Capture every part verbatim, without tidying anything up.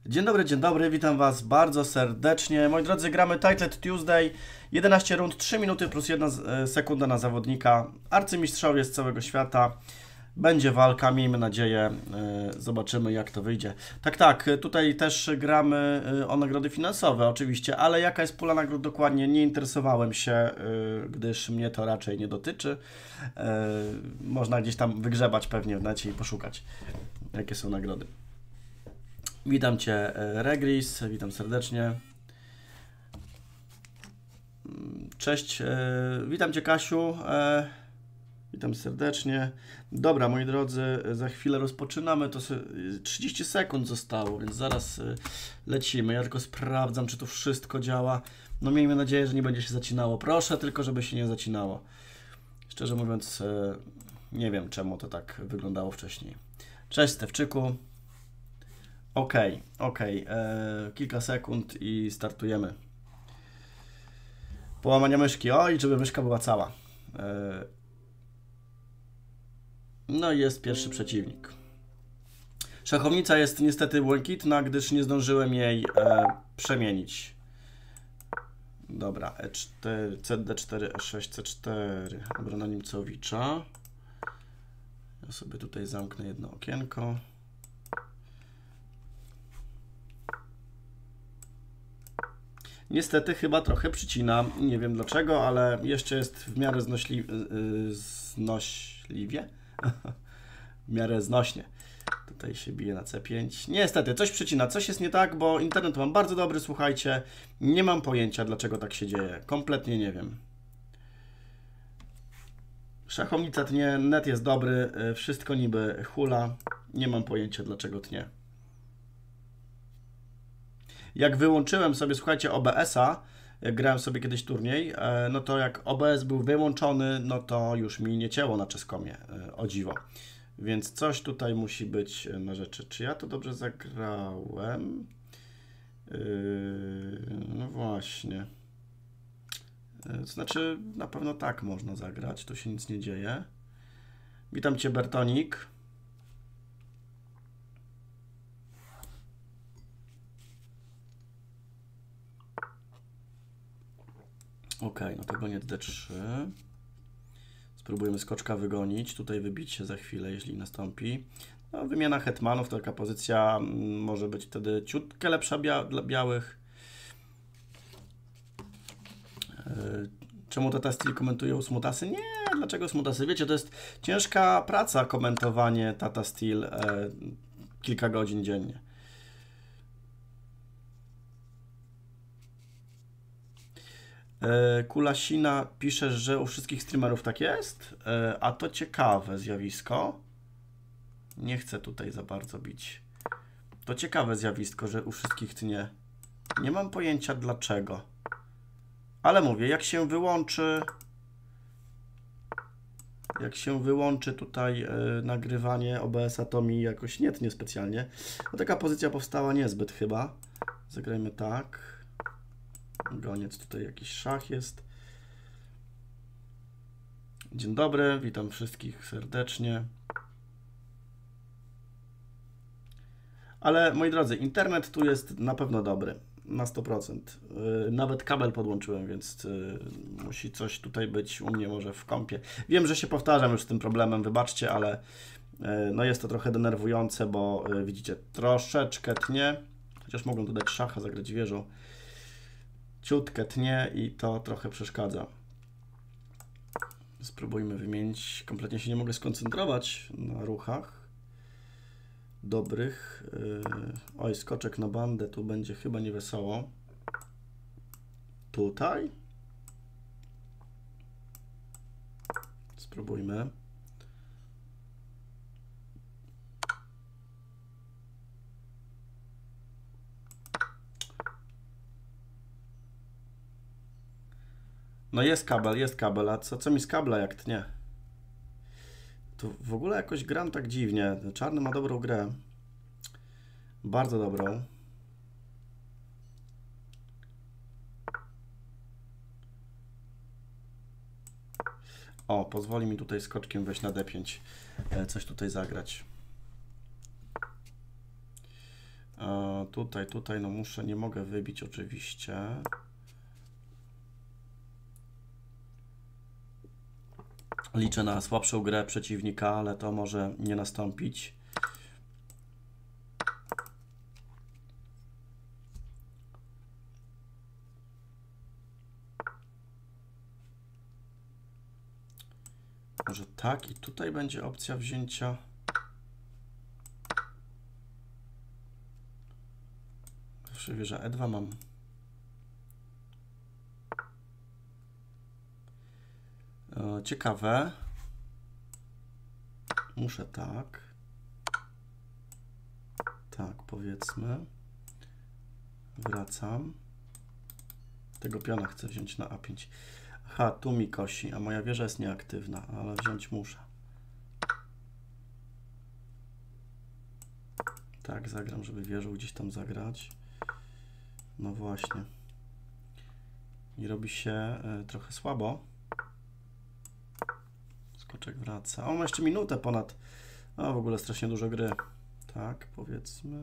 Dzień dobry, dzień dobry, witam Was bardzo serdecznie. Moi drodzy, gramy Titled Tuesday, jedenaście rund, trzy minuty plus jedna sekunda na zawodnika. Arcymistrzowie z całego świata. Będzie walka, miejmy nadzieję, zobaczymy jak to wyjdzie. Tak, tak, tutaj też gramy o nagrody finansowe oczywiście, ale jaka jest pula nagród dokładnie, nie interesowałem się, gdyż mnie to raczej nie dotyczy. Można gdzieś tam wygrzebać pewnie w necie i poszukać, jakie są nagrody. Witam Cię, Regris, witam serdecznie. Cześć, witam Cię, Kasiu. Witam serdecznie. Dobra, moi drodzy, za chwilę rozpoczynamy. To trzydzieści sekund zostało, więc zaraz lecimy. Ja tylko sprawdzam, czy to wszystko działa. No miejmy nadzieję, że nie będzie się zacinało. Proszę tylko, żeby się nie zacinało. Szczerze mówiąc, nie wiem, czemu to tak wyglądało wcześniej. Cześć, Stewczyku. Ok, ok. Kilka sekund i startujemy. Połamania myszki. Oj, żeby myszka była cała. E No i jest pierwszy przeciwnik. Szachownica jest niestety błękitna, gdyż nie zdążyłem jej e, przemienić. Dobra, E cztery, C D cztery, E sześć, C cztery. Dobra, na Nimcowicza. Ja sobie tutaj zamknę jedno okienko. Niestety chyba trochę przycina. Nie wiem dlaczego, ale jeszcze jest w miarę znośli... znośliwie. W miarę znośnie. Tutaj się bije na C pięć. Niestety, coś przycina, coś jest nie tak, bo internet mam bardzo dobry, słuchajcie. Nie mam pojęcia, dlaczego tak się dzieje. Kompletnie nie wiem. Szachownica tnie, net jest dobry, wszystko niby hula. Nie mam pojęcia, dlaczego tnie. Jak wyłączyłem sobie, słuchajcie, O B S-a, jak grałem sobie kiedyś turniej, no to jak O B S był wyłączony, no to już mi nie cięło na czeskomie, o dziwo. Więc coś tutaj musi być na rzeczy. Czy ja to dobrze zagrałem? Yy, no właśnie. Yy, znaczy, na pewno tak można zagrać, tu się nic nie dzieje. Witam Cię, Bertonik. Ok, no to goniec D trzy. Spróbujemy skoczka wygonić. Tutaj wybić się za chwilę, jeśli nastąpi. No, wymiana hetmanów, taka pozycja może być wtedy ciutkę lepsza bia dla białych. Yy, czemu Tata Steel komentuje Smutasy? Nie, dlaczego Smutasy? Wiecie, to jest ciężka praca komentowanie Tata Steel e, kilka godzin dziennie. Kulasina pisze, że u wszystkich streamerów tak jest, a to ciekawe zjawisko. Nie chcę tutaj za bardzo bić. To ciekawe zjawisko, że u wszystkich tnie. Nie mam pojęcia dlaczego. Ale mówię, jak się wyłączy... Jak się wyłączy tutaj yy, nagrywanie O B S-a, to mi jakoś nie tnie specjalnie. No, taka pozycja powstała niezbyt chyba. Zagrajmy tak. Goniec, tutaj jakiś szach jest. Dzień dobry, witam wszystkich serdecznie. Ale moi drodzy, internet tu jest na pewno dobry, na sto procent. Yy, nawet kabel podłączyłem, więc yy, musi coś tutaj być u mnie może w kompie. Wiem, że się powtarzam już z tym problemem, wybaczcie, ale yy, no jest to trochę denerwujące, bo yy, widzicie, troszeczkę tnie. Chociaż mogą tu dać szacha, zagrać wieżą. Ciutkę tnie i to trochę przeszkadza. Spróbujmy wymienić. Kompletnie się nie mogę skoncentrować na ruchach dobrych. Oj, skoczek na bandę, tu będzie chyba niewesoło. Tutaj. Spróbujmy. No jest kabel, jest kabel, a co, co mi z kabla jak tnie? To w ogóle jakoś gram tak dziwnie. Czarny ma dobrą grę. Bardzo dobrą. O, pozwoli mi tutaj skoczkiem wejść na D pięć. Coś tutaj zagrać. tutaj, tutaj, no muszę, nie mogę wybić oczywiście. Liczę na słabszą grę przeciwnika, ale to może nie nastąpić. Może tak i tutaj będzie opcja wzięcia. Zawsze wieża E dwa mam. E, ciekawe. Muszę tak. Tak, powiedzmy. Wracam. Tego piona chcę wziąć na A pięć. Aha, tu mi kosi, a moja wieża jest nieaktywna, ale wziąć muszę. Tak, zagram, żeby wieżą gdzieś tam zagrać. No właśnie. I robi się y, trochę słabo. Skoczek wraca. O, ma jeszcze minutę ponad. O, w ogóle strasznie dużo gry. Tak, powiedzmy.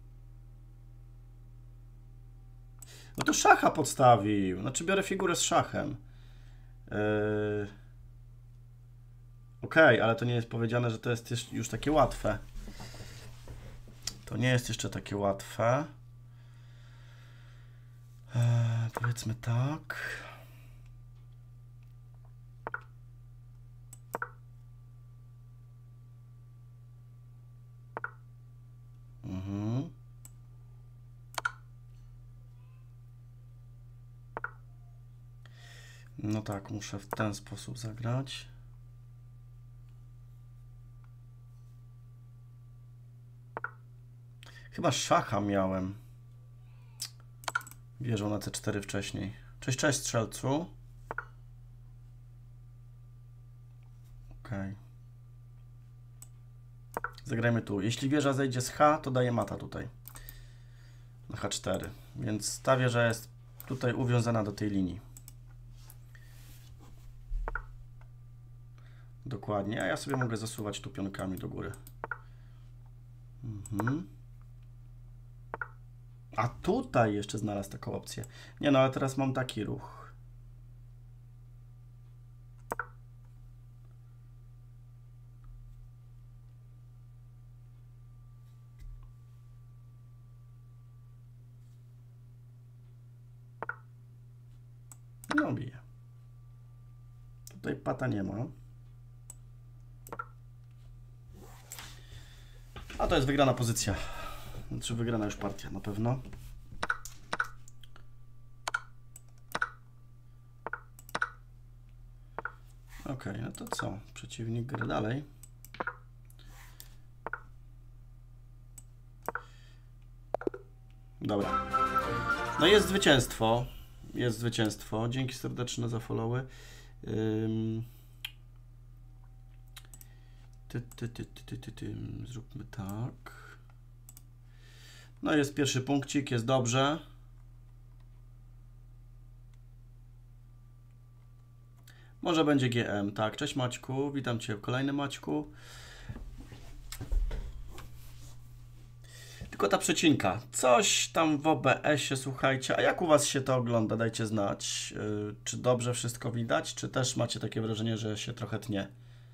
No to szacha podstawił. Znaczy biorę figurę z szachem. Yy... Ok, ale to nie jest powiedziane, że to jest już takie łatwe. To nie jest jeszcze takie łatwe. Yy, powiedzmy tak. Mhm. No tak, muszę w ten sposób zagrać. Chyba szacha miałem. Wieżą na C cztery wcześniej. Cześć, cześć strzelcu. Ok. Zagrajmy tu. Jeśli wieża zejdzie z H, to daje mata tutaj. Na H cztery. Więc ta wieża jest tutaj uwiązana do tej linii. Dokładnie. A ja sobie mogę zasuwać tu pionkami do góry. Mhm. A tutaj jeszcze znalazł taką opcję. Nie no, ale teraz mam taki ruch. No bije. Tutaj pata nie ma. A to jest wygrana pozycja. Znaczy wygrana już partia na pewno. Ok, no to co? Przeciwnik gra dalej. Dobra. No jest zwycięstwo. Jest zwycięstwo. Dzięki serdeczne za followy. Ym... Ty, ty, ty, ty, ty, ty, ty. Zróbmy tak. No jest pierwszy punkcik, jest dobrze. Może będzie G M, tak. Cześć Maćku, witam Cię w kolejnym Maćku. Tylko ta przecinka. Coś tam w O B S-ie, słuchajcie. A jak u Was się to ogląda? Dajcie znać. Yy, czy dobrze wszystko widać, czy też macie takie wrażenie, że się trochę tnie?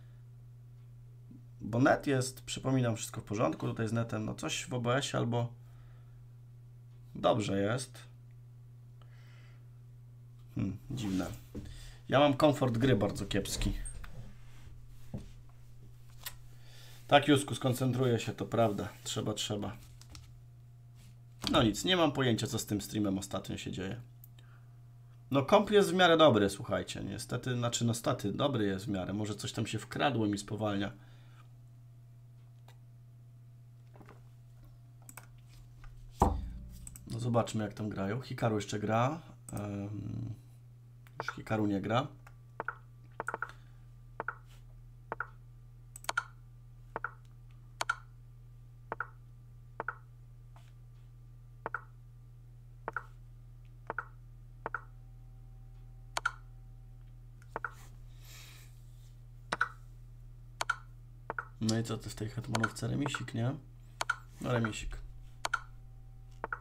Bo net jest, przypominam, wszystko w porządku. Tutaj z netem, no coś w O B S-ie albo dobrze jest. Hmm, dziwne. Ja mam komfort gry bardzo kiepski. Tak, Jusku, skoncentruję się, to prawda. Trzeba, trzeba. No nic, nie mam pojęcia, co z tym streamem ostatnio się dzieje. No komp jest w miarę dobry, słuchajcie. Niestety, znaczy no staty, dobry jest w miarę. Może coś tam się wkradło i mi spowalnia. No zobaczmy, jak tam grają. Hikaru jeszcze gra. Um, już Hikaru nie gra. No i co ty w tej hetmanówce? Remisik, nie? No remisik.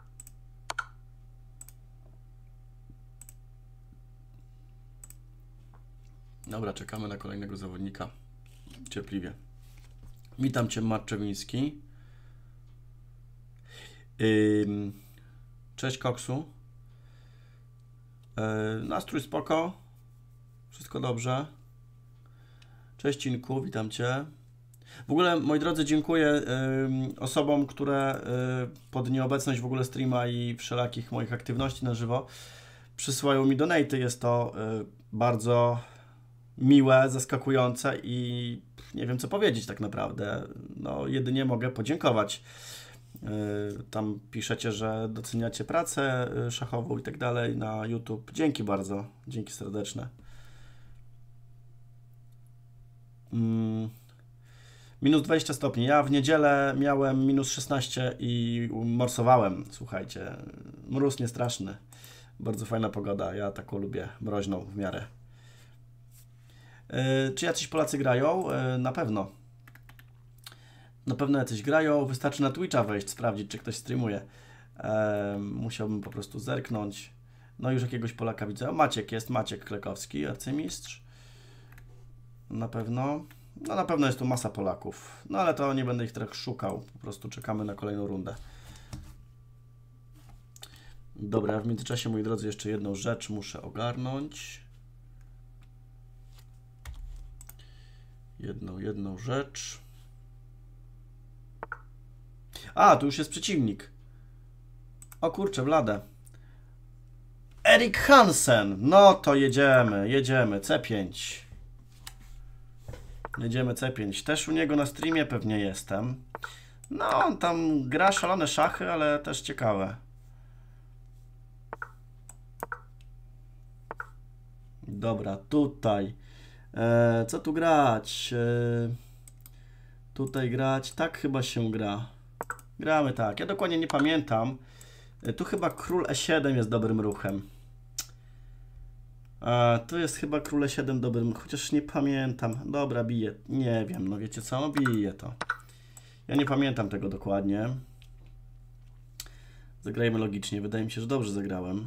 Dobra, czekamy na kolejnego zawodnika. Cierpliwie. Witam Cię, Marczewiński. Ym... Cześć, Koksu. Yy, nastrój spoko. Wszystko dobrze. Cześć, Cinku, witam Cię. W ogóle, moi drodzy, dziękuję y, osobom, które y, pod nieobecność w ogóle streama i wszelakich moich aktywności na żywo przysyłają mi donaty. Jest to y, bardzo miłe, zaskakujące i nie wiem, co powiedzieć tak naprawdę. No, jedynie mogę podziękować. Y, tam piszecie, że doceniacie pracę y, szachową i tak dalej na YouTube. Dzięki bardzo. Dzięki serdeczne. Mm. Minus dwadzieścia stopni. Ja w niedzielę miałem minus szesnaście i morsowałem. Słuchajcie, mróz nie straszny. Bardzo fajna pogoda. Ja taką lubię, mroźną w miarę. Yy, czy jacyś Polacy grają? Yy, na pewno. Na pewno jacyś grają. Wystarczy na Twitcha wejść, sprawdzić, czy ktoś streamuje. Yy, musiałbym po prostu zerknąć. No już jakiegoś Polaka widzę. O, Maciek jest. Maciek Klekowski, arcymistrz. Na pewno. No na pewno jest tu masa Polaków. No ale to nie będę ich trochę szukał. Po prostu czekamy na kolejną rundę. Dobra, w międzyczasie, moi drodzy, jeszcze jedną rzecz muszę ogarnąć. Jedną, jedną rzecz. A, tu już jest przeciwnik. O kurczę, blade. Erik Hansen. No to jedziemy, jedziemy. C pięć. Jedziemy C pięć. Też u niego na streamie pewnie jestem. No, on tam gra szalone szachy, ale też ciekawe. Dobra, tutaj. E, co tu grać? E, tutaj grać. Tak chyba się gra. Gramy tak. Ja dokładnie nie pamiętam. E, tu chyba król E siedem jest dobrym ruchem. A, tu jest chyba król E siedem dobrym, chociaż nie pamiętam. Dobra, bije. Nie wiem, no wiecie co? No bije to. Ja nie pamiętam tego dokładnie. Zagrajmy logicznie. Wydaje mi się, że dobrze zagrałem.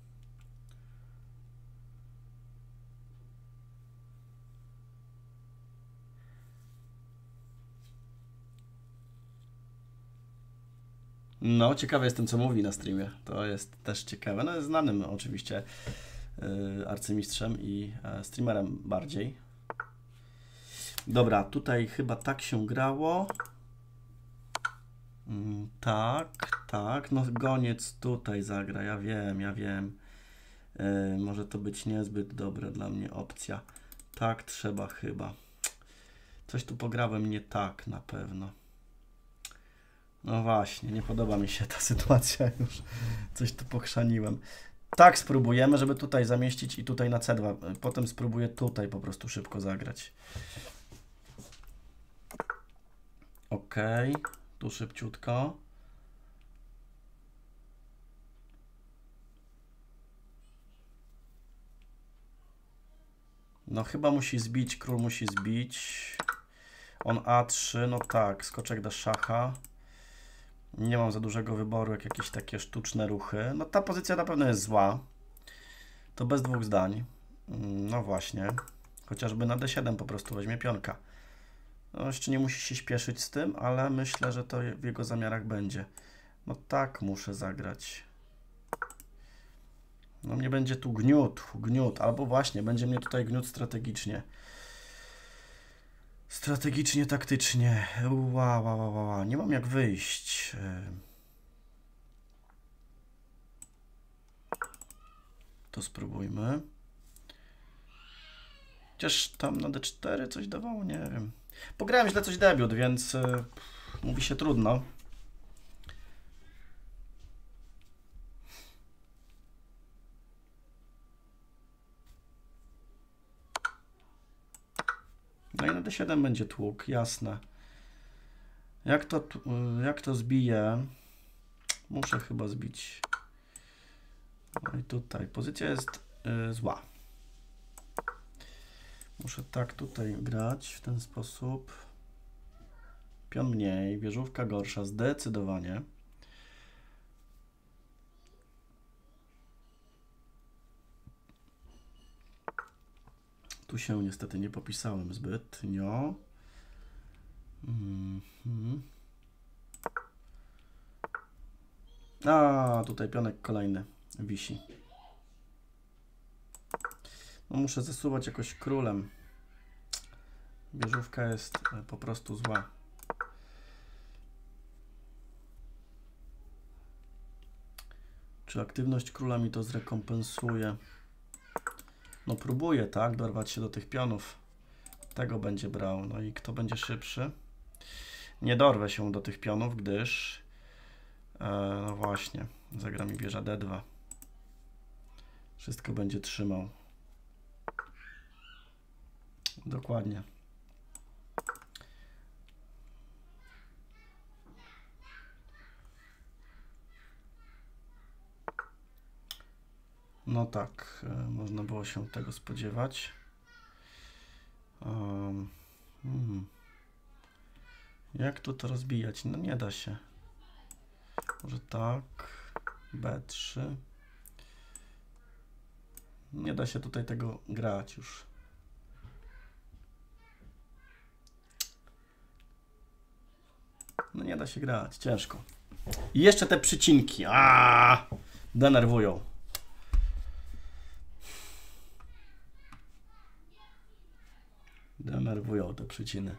No, ciekawy jestem, co mówi na streamie. To jest też ciekawe. No, jest znanym oczywiście yy, arcymistrzem i yy, streamerem bardziej. Dobra, tutaj chyba tak się grało. Mm, tak, tak. No, goniec tutaj zagra. Ja wiem, ja wiem. Yy, może to być niezbyt dobra dla mnie opcja. Tak trzeba chyba. Coś tu pograłem nie tak na pewno. No właśnie, nie podoba mi się ta sytuacja już. Coś tu pochrzaniłem. Tak spróbujemy, żeby tutaj zamieścić i tutaj na C dwa. Potem spróbuję tutaj po prostu szybko zagrać. Ok, tu szybciutko. No chyba musi zbić, król musi zbić. On A trzy, no tak, skoczek do szacha. Nie mam za dużego wyboru, jak jakieś takie sztuczne ruchy. No ta pozycja na pewno jest zła. To bez dwóch zdań. No właśnie. Chociażby na D siedem po prostu weźmie pionka. No jeszcze nie musi się śpieszyć z tym, ale myślę, że to w jego zamiarach będzie. No tak muszę zagrać. No mnie będzie tu gniót, gniót. Albo właśnie, będzie mnie tutaj gniót strategicznie. Strategicznie, taktycznie. Ła, ła, ła, ła. Nie mam jak wyjść. To spróbujmy. Chociaż tam na D cztery coś dawało, nie wiem. Pograłem źle coś debiut, więc yy, mówi się trudno. No i na D siedem będzie tłuk, jasne. Jak to, jak to zbiję? Muszę chyba zbić. No i tutaj. Pozycja jest yy, zła. Muszę tak tutaj grać w ten sposób. Pion mniej, wieżówka gorsza, zdecydowanie. Tu Tu się niestety nie popisałem zbytnio. Mm-hmm. A, tutaj pionek kolejny wisi. No muszę zasuwać jakoś królem. Wieżówka jest po prostu zła. Czy aktywność króla mi to zrekompensuje? No próbuję, tak, dorwać się do tych pionów. Tego będzie brał. No i kto będzie szybszy? Nie dorwę się do tych pionów, gdyż e, no właśnie, zagra mi wieża D dwa. Wszystko będzie trzymał. Dokładnie. No tak, e, można było się tego spodziewać. Um, hmm. Jak tu to rozbijać? No nie da się. Może tak. B trzy. Nie da się tutaj tego grać już. No nie da się grać, ciężko. I jeszcze te przycinki. Aaaa! Denerwują. Denerwują te przyciny.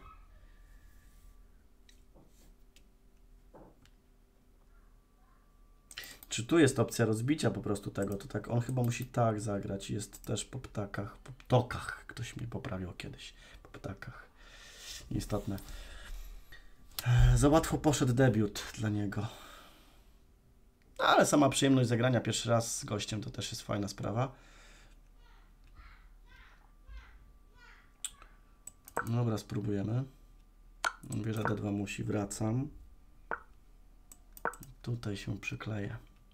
Czy tu jest opcja rozbicia po prostu tego? To tak, on chyba musi tak zagrać. Jest też po ptakach, po ptokach. Ktoś mnie poprawił kiedyś. Po ptakach. Nieistotne. Za łatwo poszedł debiut dla niego. Ale sama przyjemność zagrania pierwszy raz z gościem to też jest fajna sprawa. Dobra, spróbujemy. Wieża D dwa musi, wracam. Tutaj się przykleję.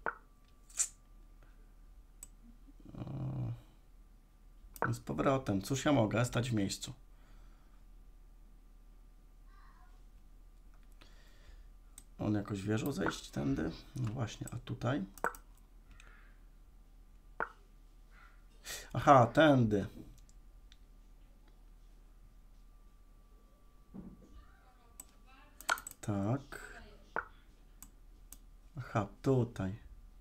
Z powrotem. Cóż ja mogę? Stać w miejscu. On jakoś wierzą zejść tędy? No właśnie, a tutaj? Aha, tędy. Tak. Aha, tutaj.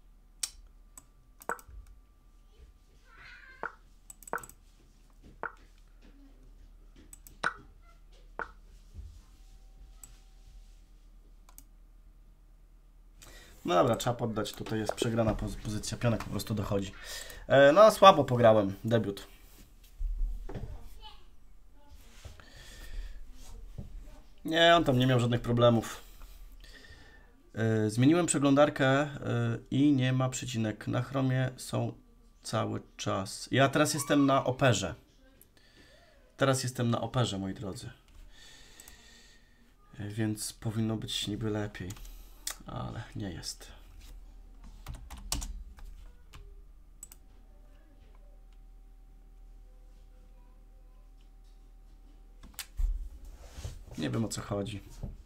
No dobra, trzeba poddać. Tutaj jest przegrana pozycja. Pionek po prostu dochodzi. E, no, słabo pograłem. Debiut. Nie, on tam nie miał żadnych problemów. E, zmieniłem przeglądarkę e, i nie ma przycinek. Na Chromie są cały czas. Ja teraz jestem na Operze. Teraz jestem na Operze, moi drodzy. E, więc powinno być niby lepiej. Ale nie jest. Nie wiem, o co chodzi.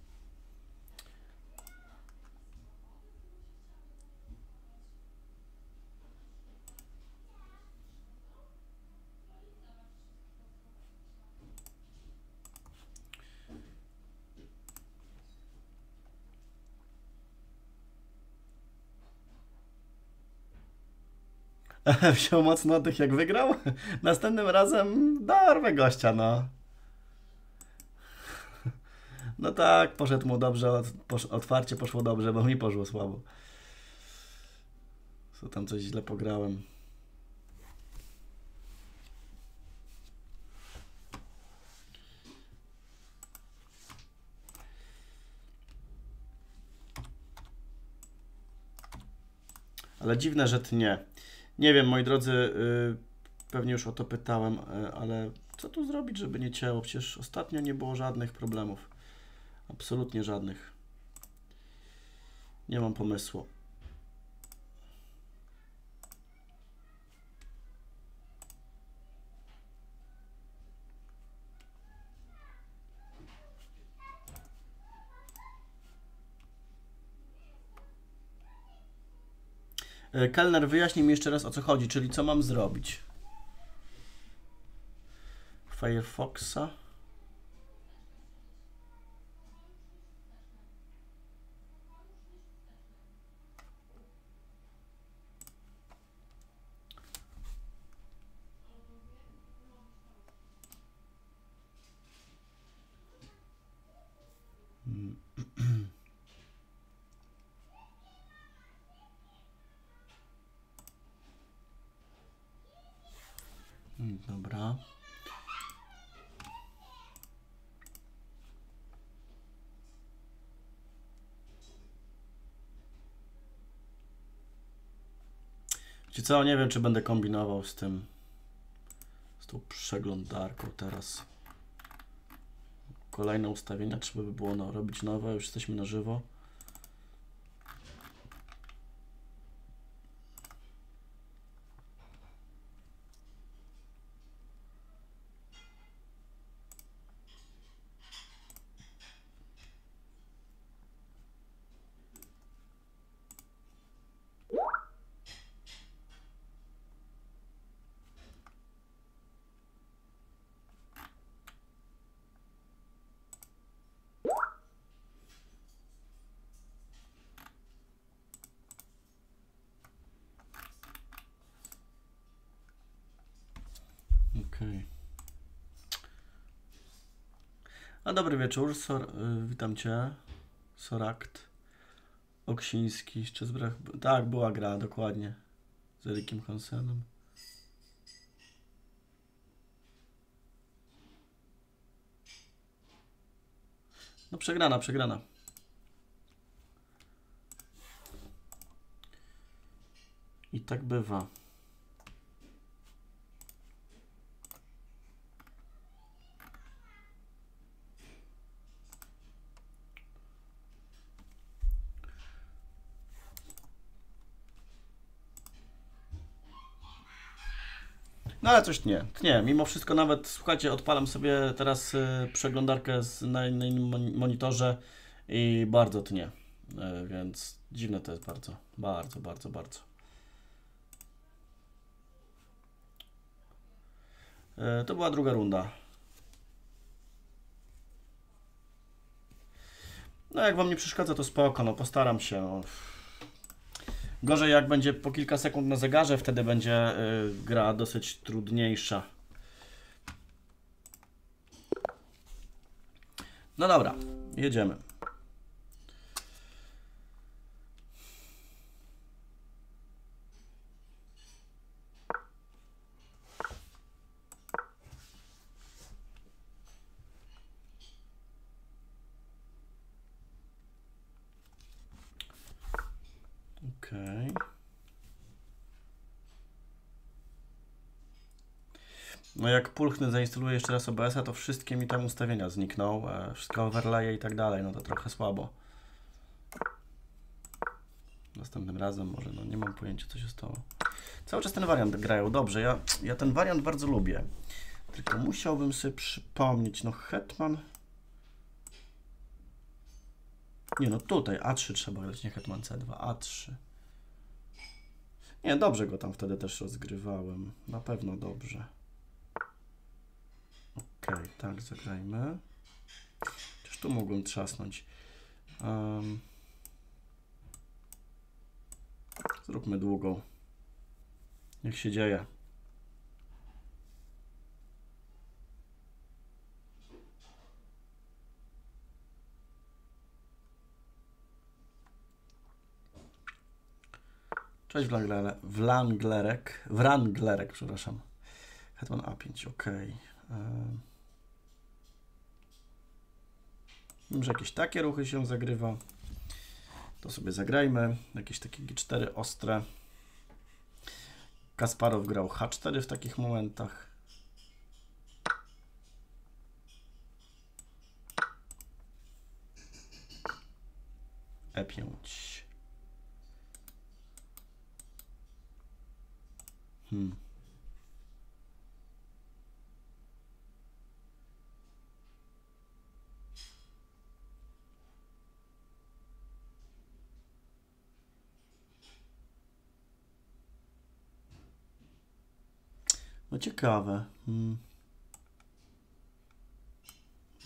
Wziął mocno oddech, jak wygrał. Następnym razem dorwę gościa, no. No tak, poszedł mu dobrze, posz, otwarcie poszło dobrze, bo mi poszło słabo. Co tam coś źle pograłem. Ale dziwne, że ty nie. Nie wiem, moi drodzy, yy, pewnie już o to pytałem, yy, ale co tu zrobić, żeby nie cięło? Przecież ostatnio nie było żadnych problemów. Absolutnie żadnych. Nie mam pomysłu. Kelner, wyjaśnij mi jeszcze raz, o co chodzi, czyli co mam zrobić. Firefoxa. Dobra. Wiecie co, nie wiem, czy będę kombinował z tym, z tą przeglądarką teraz. Kolejne ustawienia, trzeba by było no, robić nowe, już jesteśmy na żywo. Okay. A dobry wieczór, Sor, y, witam Cię, Sorakt, Oksiński, Szczezbrach, tak, była gra, dokładnie, z Erikiem Hansenem. No przegrana, przegrana. I tak bywa. No ale coś nie, nie, mimo wszystko nawet, słuchajcie, odpalam sobie teraz y, przeglądarkę z, na innym monitorze i bardzo tnie, y, więc dziwne to jest bardzo, bardzo, bardzo, bardzo. Y, to była druga runda. No jak wam nie przeszkadza, to spoko, no postaram się. No. Gorzej jak będzie po kilka sekund na zegarze, wtedy będzie y, gra dosyć trudniejsza. No dobra, jedziemy. Okej. Okay. No jak pulchnę, zainstaluję jeszcze raz O B S-a, to wszystkie mi tam ustawienia znikną, e, wszystkie overlaye i tak dalej, no to trochę słabo. Następnym razem może, no nie mam pojęcia, co się stało. Cały czas ten wariant grają dobrze, ja, ja ten wariant bardzo lubię. Tylko musiałbym sobie przypomnieć, no Hetman... Nie no tutaj A trzy trzeba grać, nie Hetman C dwa, A trzy. Nie, dobrze go tam wtedy też rozgrywałem, na pewno dobrze. Okej, okay, tak, zagrajmy. Chociaż tu mogłem trzasnąć. Um, zróbmy długą. Niech się dzieje. Cześć Wranglerek. Wranglerek, przepraszam. Hetman A pięć, ok. Um, wiem, że jakieś takie ruchy się zagrywa. To sobie zagrajmy. Jakieś takie G cztery ostre. Kasparow grał H cztery w takich momentach. E pięć. Hmm. No ciekawe. Hmm.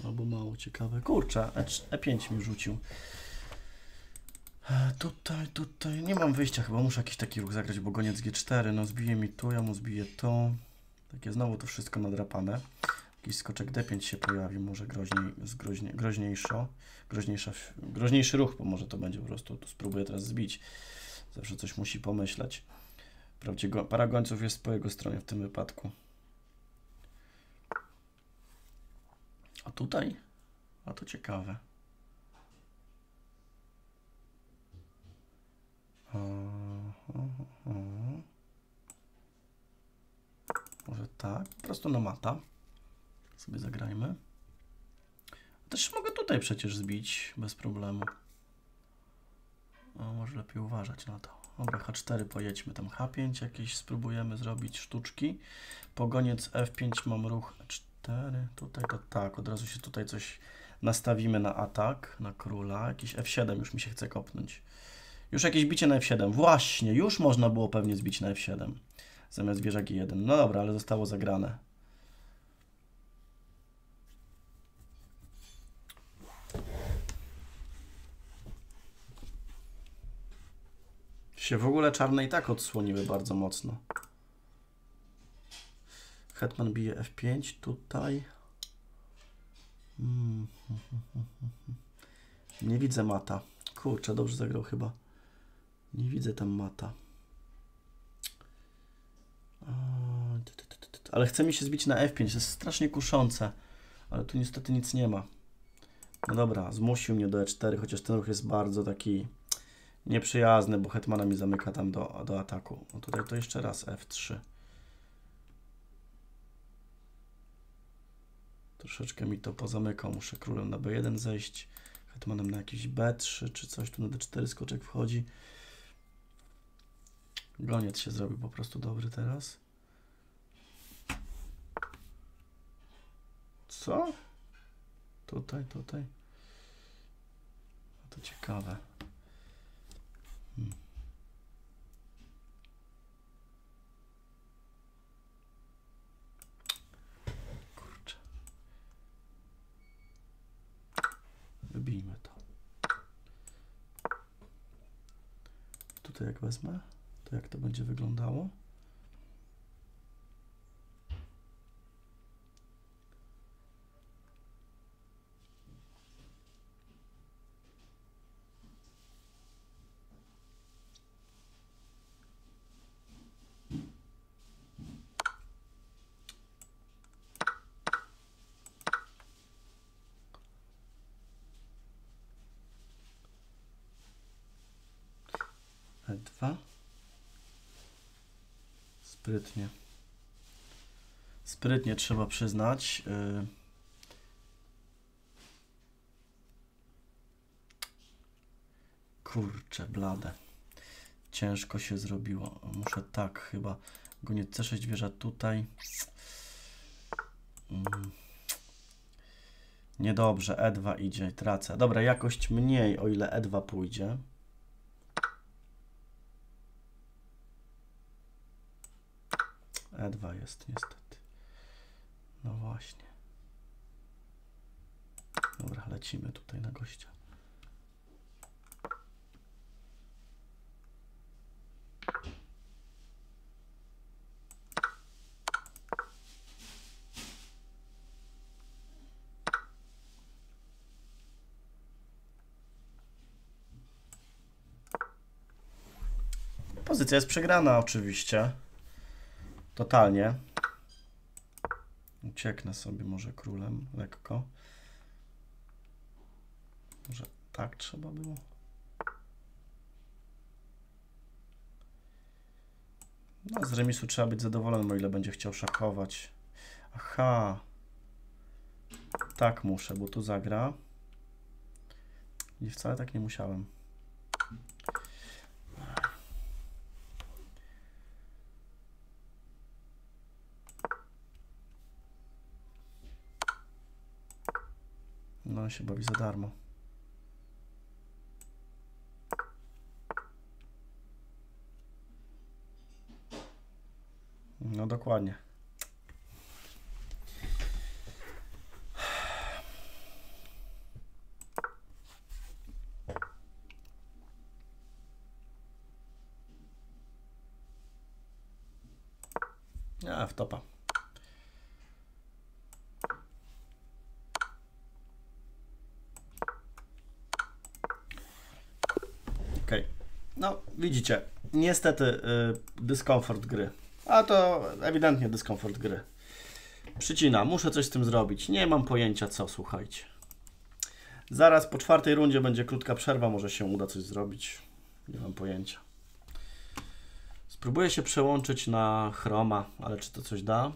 Albo mało ciekawe. Kurczę, E pięć mi rzucił. E, tutaj, tutaj. Nie mam wyjścia, chyba muszę jakiś taki ruch zagrać, bo goniec G cztery. No zbije mi tu, ja mu zbiję tu. Takie znowu to wszystko nadrapane. Jakiś skoczek D pięć się pojawi, może groźniej, groźnie, groźniejszo. Groźniejsza, groźniejszy ruch, bo może to będzie po prostu. Tu spróbuję teraz zbić. Zawsze coś musi pomyśleć. Wprawdzie go, para gońców jest po jego stronie w tym wypadku. A tutaj? A to ciekawe. Może tak, po prostu na mata. Sobie zagrajmy. Też mogę tutaj przecież zbić bez problemu. A może lepiej uważać na to. Dobra, H cztery pojedźmy, tam H pięć jakieś spróbujemy zrobić sztuczki. Pogoniec F pięć, mam ruch E cztery. Tutaj to tak, od razu się tutaj coś nastawimy na atak, na króla. Jakiś F siedem już mi się chce kopnąć. Już jakieś bicie na F siedem. Właśnie, już można było pewnie zbić na F siedem. Zamiast wieża G jeden. No dobra, ale zostało zagrane. Się w ogóle czarne i tak odsłoniły bardzo mocno. Hetman bije F pięć tutaj. Hmm. Nie widzę mata. Kurczę, dobrze zagrał chyba. Nie widzę tam mata. Ale chce mi się zbić na F pięć. To jest strasznie kuszące. Ale tu niestety nic nie ma. No dobra, zmusił mnie do E cztery, chociaż ten ruch jest bardzo taki nieprzyjazny, bo hetmana mi zamyka tam do, do ataku. No tutaj to jeszcze raz F trzy. Troszeczkę mi to pozamykał. Muszę królem na B jeden zejść. Hetmanem na jakiś B trzy czy coś. Tu na D cztery skoczek wchodzi. Goniec się zrobił po prostu dobry teraz. Co? Tutaj, tutaj. No to ciekawe. Hmm. Kurczę. Wybijmy to. Tutaj jak wezmę, to jak to będzie wyglądało? E dwa. Sprytnie. Sprytnie trzeba przyznać. Yy. Kurczę, blade. Ciężko się zrobiło. Muszę tak chyba. Goniec C sześć, wieża tutaj. Mm. Niedobrze. E dwa idzie i tracę. Dobra, jakość mniej, o ile E dwa pójdzie. E dwa jest niestety. No właśnie. Dobra, lecimy tutaj na gościa. Pozycja jest przegrana oczywiście. Totalnie. Ucieknę sobie może królem lekko. Może tak trzeba było. No, z remisu trzeba być zadowolonym, o ile będzie chciał szachować. Aha. Tak muszę, bo tu zagra. I wcale tak nie musiałem. No, on się bawi za darmo. No dokładnie. Ja, w topa. Okej. Okay. No, widzicie. Niestety y, dyskomfort gry. A to ewidentnie dyskomfort gry. Przycina. Muszę coś z tym zrobić. Nie mam pojęcia co, słuchajcie. Zaraz po czwartej rundzie będzie krótka przerwa. Może się uda coś zrobić. Nie mam pojęcia. Spróbuję się przełączyć na Chroma, ale czy to coś da?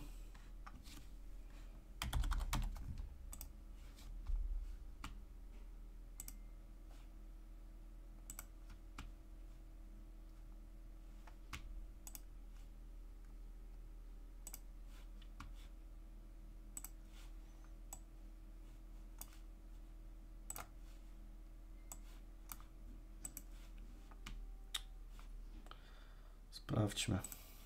Sprawdźmy.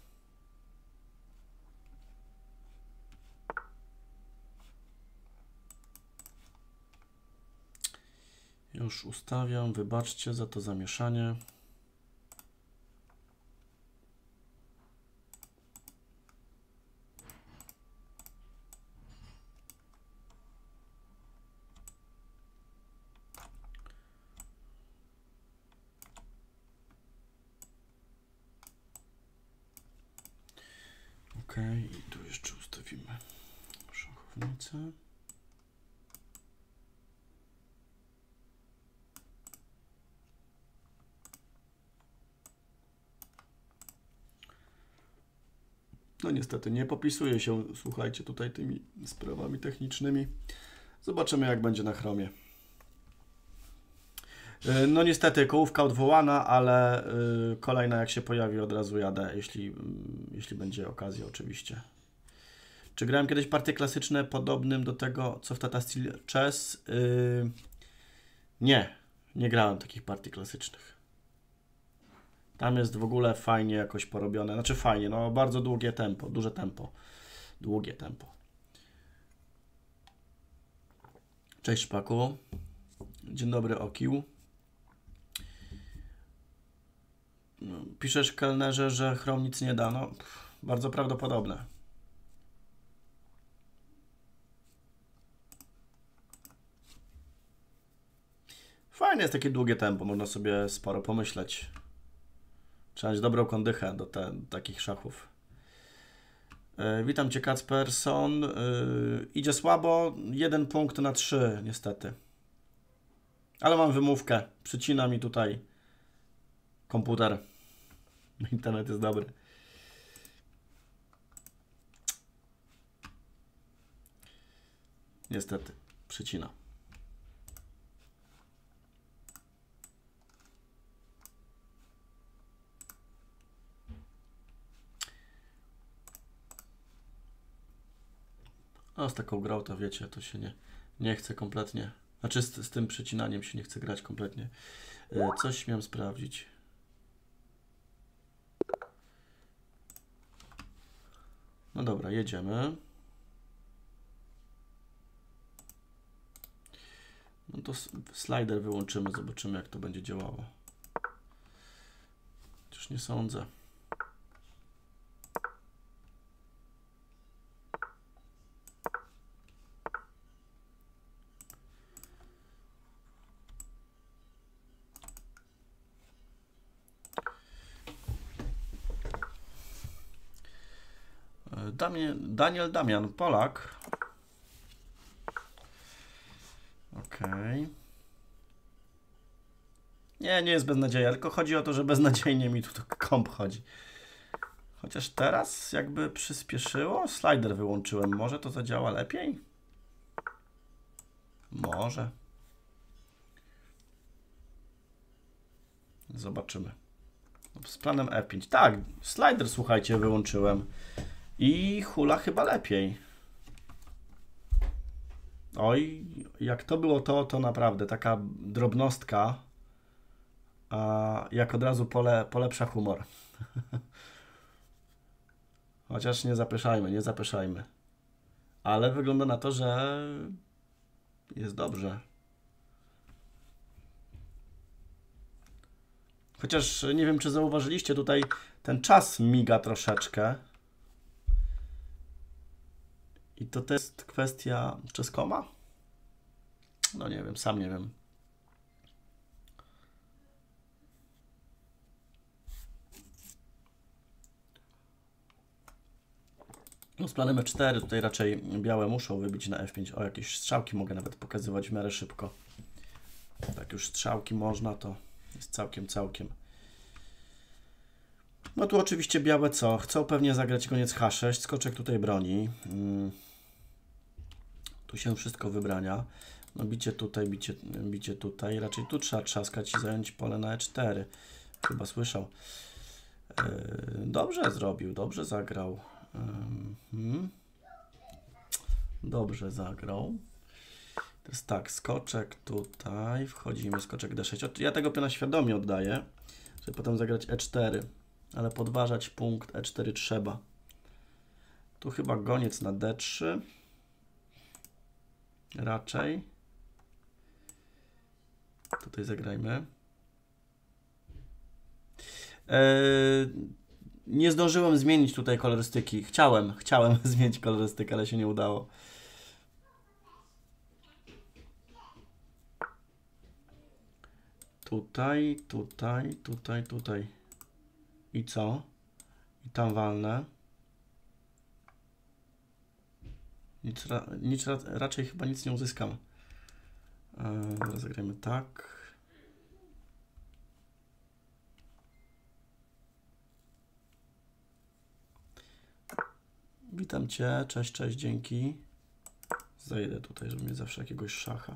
Już ustawiam, wybaczcie za to zamieszanie. Ok, i tu jeszcze ustawimy szachownicę. No niestety nie popisuje się, słuchajcie, tutaj tymi sprawami technicznymi. Zobaczymy jak będzie na Chromie. No niestety kołówka odwołana, ale yy, kolejna jak się pojawi od razu jadę, jeśli, yy, jeśli będzie okazja oczywiście. Czy grałem kiedyś partie klasyczne podobnym do tego, co w Tata Steel Chess? Yy, nie, nie grałem takich partii klasycznych. Tam jest w ogóle fajnie jakoś porobione, znaczy fajnie, no bardzo długie tempo, duże tempo, długie tempo. Cześć Szpaku, dzień dobry Okił. Piszesz kelnerze, że Chrome nic nie da, no pff, bardzo prawdopodobne. Fajne jest takie długie tempo, można sobie sporo pomyśleć. Trzeba mieć dobrą kondychę do, te, do takich szachów. Yy, witam Cię Kacperson. Yy, idzie słabo, jeden punkt na trzy niestety. Ale mam wymówkę, przycina mi tutaj komputer. Internet jest dobry. Niestety, przycina. No z taką grą to wiecie, to się nie, nie chce kompletnie. Znaczy z, z tym przycinaniem się nie chce grać kompletnie. Yy, coś miałem sprawdzić. No dobra, jedziemy. No to slider wyłączymy, zobaczymy jak to będzie działało. Chociaż nie sądzę. Daniel Damian, Polak. Okej. Nie, nie jest beznadzieja, tylko chodzi o to, że beznadziejnie mi tu komp chodzi. Chociaż teraz jakby przyspieszyło. Slider wyłączyłem. Może to zadziała lepiej? Może. Zobaczymy. Z planem F pięć. Tak, slider, słuchajcie, wyłączyłem. I hula chyba lepiej. Oj, jak to było to, to naprawdę taka drobnostka, a jak od razu pole, polepsza humor. Chociaż nie zapyszajmy, nie zapyszajmy. Ale wygląda na to, że jest dobrze. Chociaż nie wiem, czy zauważyliście, tutaj ten czas miga troszeczkę. I to też jest kwestia czeskoma? No nie wiem, sam nie wiem. No z planem E cztery tutaj raczej białe muszą wybić na F pięć. O, jakieś strzałki mogę nawet pokazywać w miarę szybko. Tak już strzałki można, to jest całkiem, całkiem. No tu oczywiście białe co? Chcą pewnie zagrać koniec H sześć, skoczek tutaj broni. Hmm. Tu się wszystko wybrania. No bicie tutaj, bicie, bicie tutaj. Raczej tu trzeba trzaskać i zająć pole na E cztery. Chyba słyszał. Yy, dobrze zrobił, dobrze zagrał. Yy. Dobrze zagrał. To jest tak, skoczek tutaj, wchodzimy, skoczek D sześć. Ja tego piona świadomie oddaję, żeby potem zagrać E cztery, ale podważać punkt E cztery trzeba. Tu chyba goniec na D trzy. Raczej. Tutaj zagrajmy. Eee, nie zdążyłem zmienić tutaj kolorystyki. Chciałem, chciałem zmienić kolorystykę, ale się nie udało. Tutaj, tutaj, tutaj, tutaj. I co? I tam walnę. Nic, ra, nic ra, raczej chyba nic nie uzyskam. Eee, teraz zagrajmy tak. Witam Cię, cześć, cześć, dzięki. Zajdę tutaj, żeby mieć zawsze jakiegoś szacha.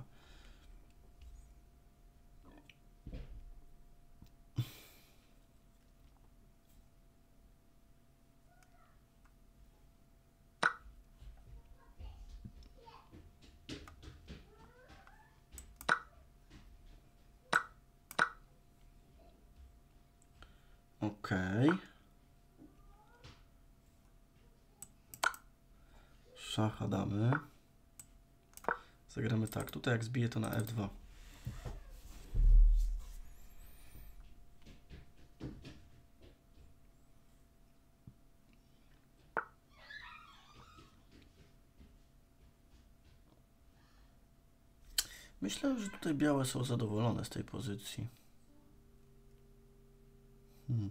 Okej. Okay. Szacha damy. Zagramy tak. Tutaj jak zbije to na F dwa. Myślę, że tutaj białe są zadowolone z tej pozycji. Hmm.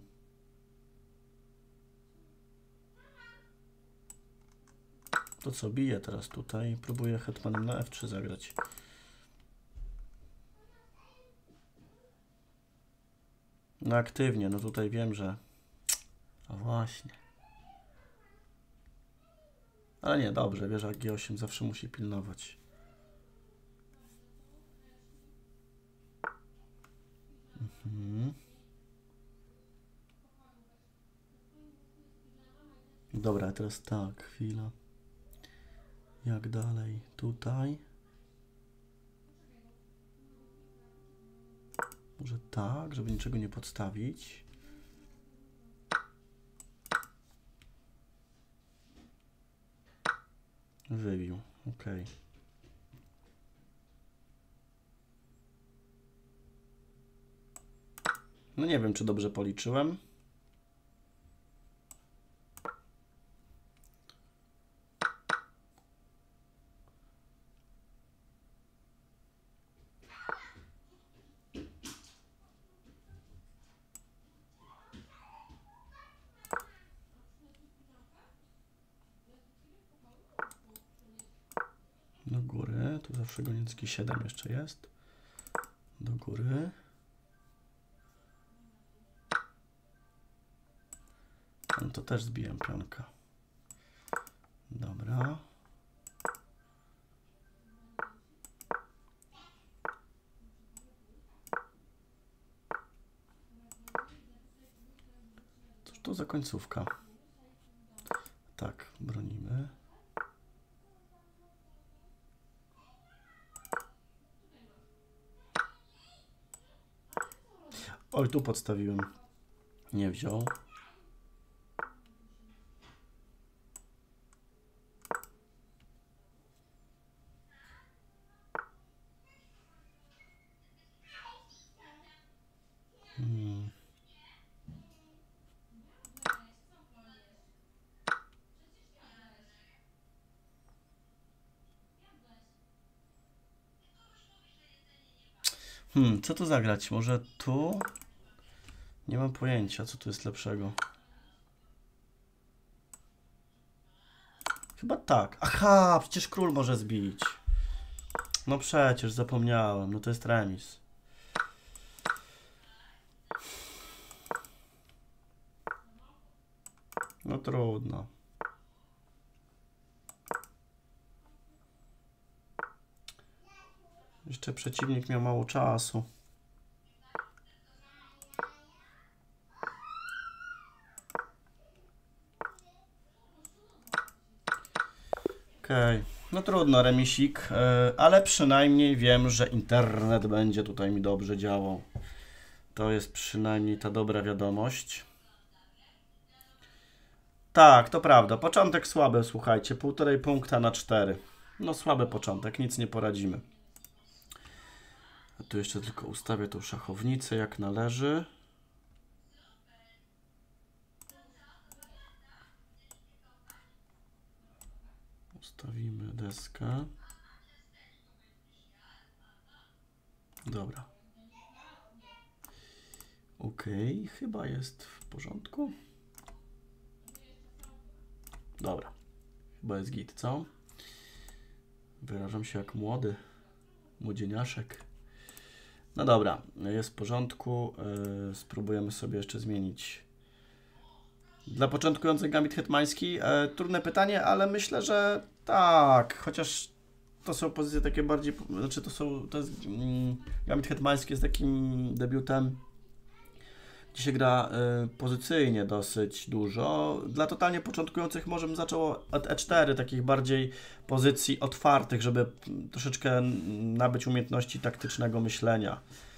To co, bije teraz tutaj. Próbuję hetmanem na F trzy zagrać. No aktywnie, no tutaj wiem, że... A właśnie. Ale nie, dobrze, wieża G osiem zawsze musi pilnować. Mhm. Dobra, teraz tak, chwila. Jak dalej? Tutaj. Może tak, żeby niczego nie podstawić. Wybił, ok. No nie wiem, czy dobrze policzyłem. Do góry, tu zawsze goniecki siedem jeszcze jest. Do góry. No to też zbiłem pionka. Dobra. Cóż to za końcówka? Tak, bronimy. Oj, tu podstawiłem. Nie wziął. Hmm. Hmm, co tu zagrać? Może tu? Nie mam pojęcia, co tu jest lepszego. Chyba tak. Aha, przecież król może zbić. No przecież, zapomniałem. No to jest remis. No trudno. Jeszcze przeciwnik miał mało czasu. Okej, okay. No trudno, remisik, ale przynajmniej wiem, że internet będzie tutaj mi dobrze działał. To jest przynajmniej ta dobra wiadomość. Tak, to prawda. Początek słaby, słuchajcie. Półtorej punkta na cztery. No słaby początek, nic nie poradzimy. A tu jeszcze tylko ustawię tą szachownicę jak należy. Ustawimy deskę. Dobra. Ok, chyba jest w porządku. Dobra. Chyba jest git, co? Wyrażam się jak młody. Młodzieniaszek. No dobra, jest w porządku. Yy, spróbujemy sobie jeszcze zmienić. Dla początkujących gambit hetmański. Yy, trudne pytanie, ale myślę, że tak. Chociaż to są pozycje takie bardziej... Znaczy to są... To jest, yy, gambit hetmański jest takim debiutem, gdzie się gra y, pozycyjnie dosyć dużo. Dla totalnie początkujących może bym zaczął od E cztery, takich bardziej pozycji otwartych, żeby troszeczkę nabyć umiejętności taktycznego myślenia.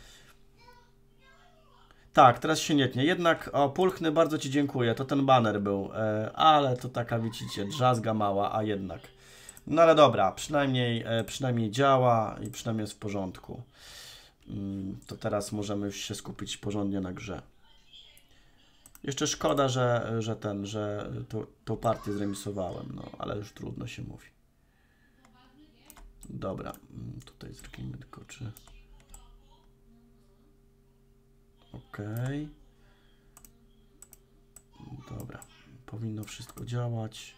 Tak, teraz się nie tnie. Jednak, o, Pulchny, bardzo Ci dziękuję. To ten baner był, y, ale to taka, widzicie, drzazga mała, a jednak. No ale dobra, przynajmniej, y, przynajmniej działa i przynajmniej jest w porządku. Y, to teraz możemy już się skupić porządnie na grze. Jeszcze szkoda, że, że ten, że to, tą partię zremisowałem, no, ale już trudno się mówi. Dobra, tutaj zrobimy tylko czy... Okej. Okay. Dobra, powinno wszystko działać.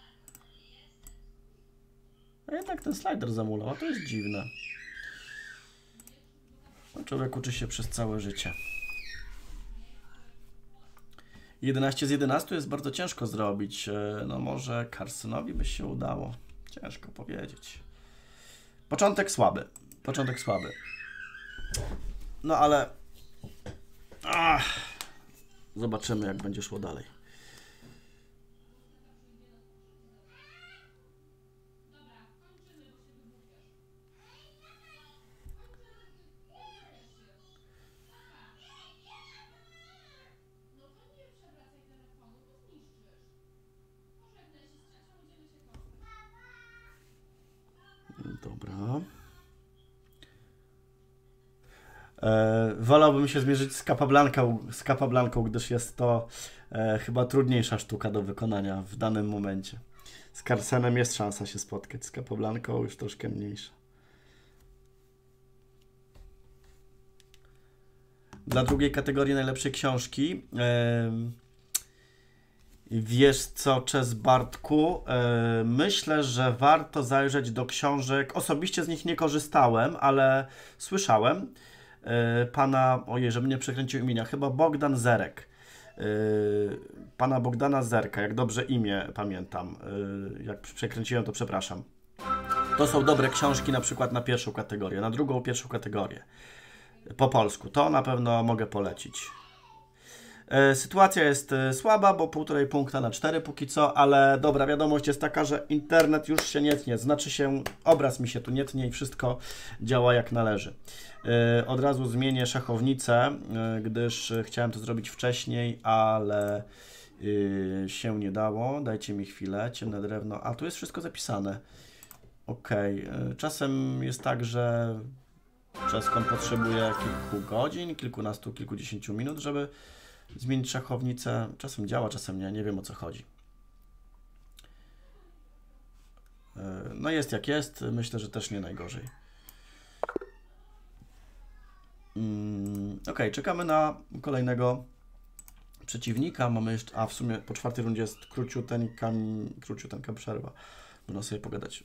A jednak ten slider zamulał, a to jest dziwne. No, człowiek uczy się przez całe życie. jedenaście z jedenastu jest bardzo ciężko zrobić. No może Carsonowi by się udało. Ciężko powiedzieć. Początek słaby. Początek słaby. No ale... Ach, zobaczymy, jak będzie szło dalej. Dobra. E, wolałbym się zmierzyć z Capablanca, z Capablanką, gdyż jest to e, chyba trudniejsza sztuka do wykonania w danym momencie. Z Carsenem jest szansa się spotkać, z Capablanką już troszkę mniejsza. Dla drugiej kategorii najlepszej książki. E, Wiesz co, Czes Bartku, yy, myślę, że warto zajrzeć do książek. Osobiście z nich nie korzystałem, ale słyszałem yy, pana, ojej, żeby nie przekręcił imienia, chyba Bogdan Zerek. Yy, pana Bogdana Zerka, jak dobrze imię pamiętam. Yy, jak przekręciłem, to przepraszam. To są dobre książki na przykład na pierwszą kategorię, na drugą, pierwszą kategorię. Po polsku. To na pewno mogę polecić. Sytuacja jest słaba, bo półtorej punkta na cztery póki co, ale dobra wiadomość jest taka, że internet już się nie tnie, znaczy się obraz mi się tu nie tnie i wszystko działa jak należy. Od razu zmienię szachownicę, gdyż chciałem to zrobić wcześniej, ale się nie dało. Dajcie mi chwilę, ciemne drewno, a tu jest wszystko zapisane. Ok, czasem jest tak, że Czeskon potrzebuje kilku godzin, kilkunastu, kilkudziesięciu minut, żeby zmienić szachownicę. Czasem działa, czasem nie. Nie wiem, o co chodzi. No jest jak jest. Myślę, że też nie najgorzej. Mm, ok, czekamy na kolejnego przeciwnika. Mamy jeszcze, a w sumie po czwartej rundzie jest króciuteńka, króciuteńka przerwa. Można sobie pogadać.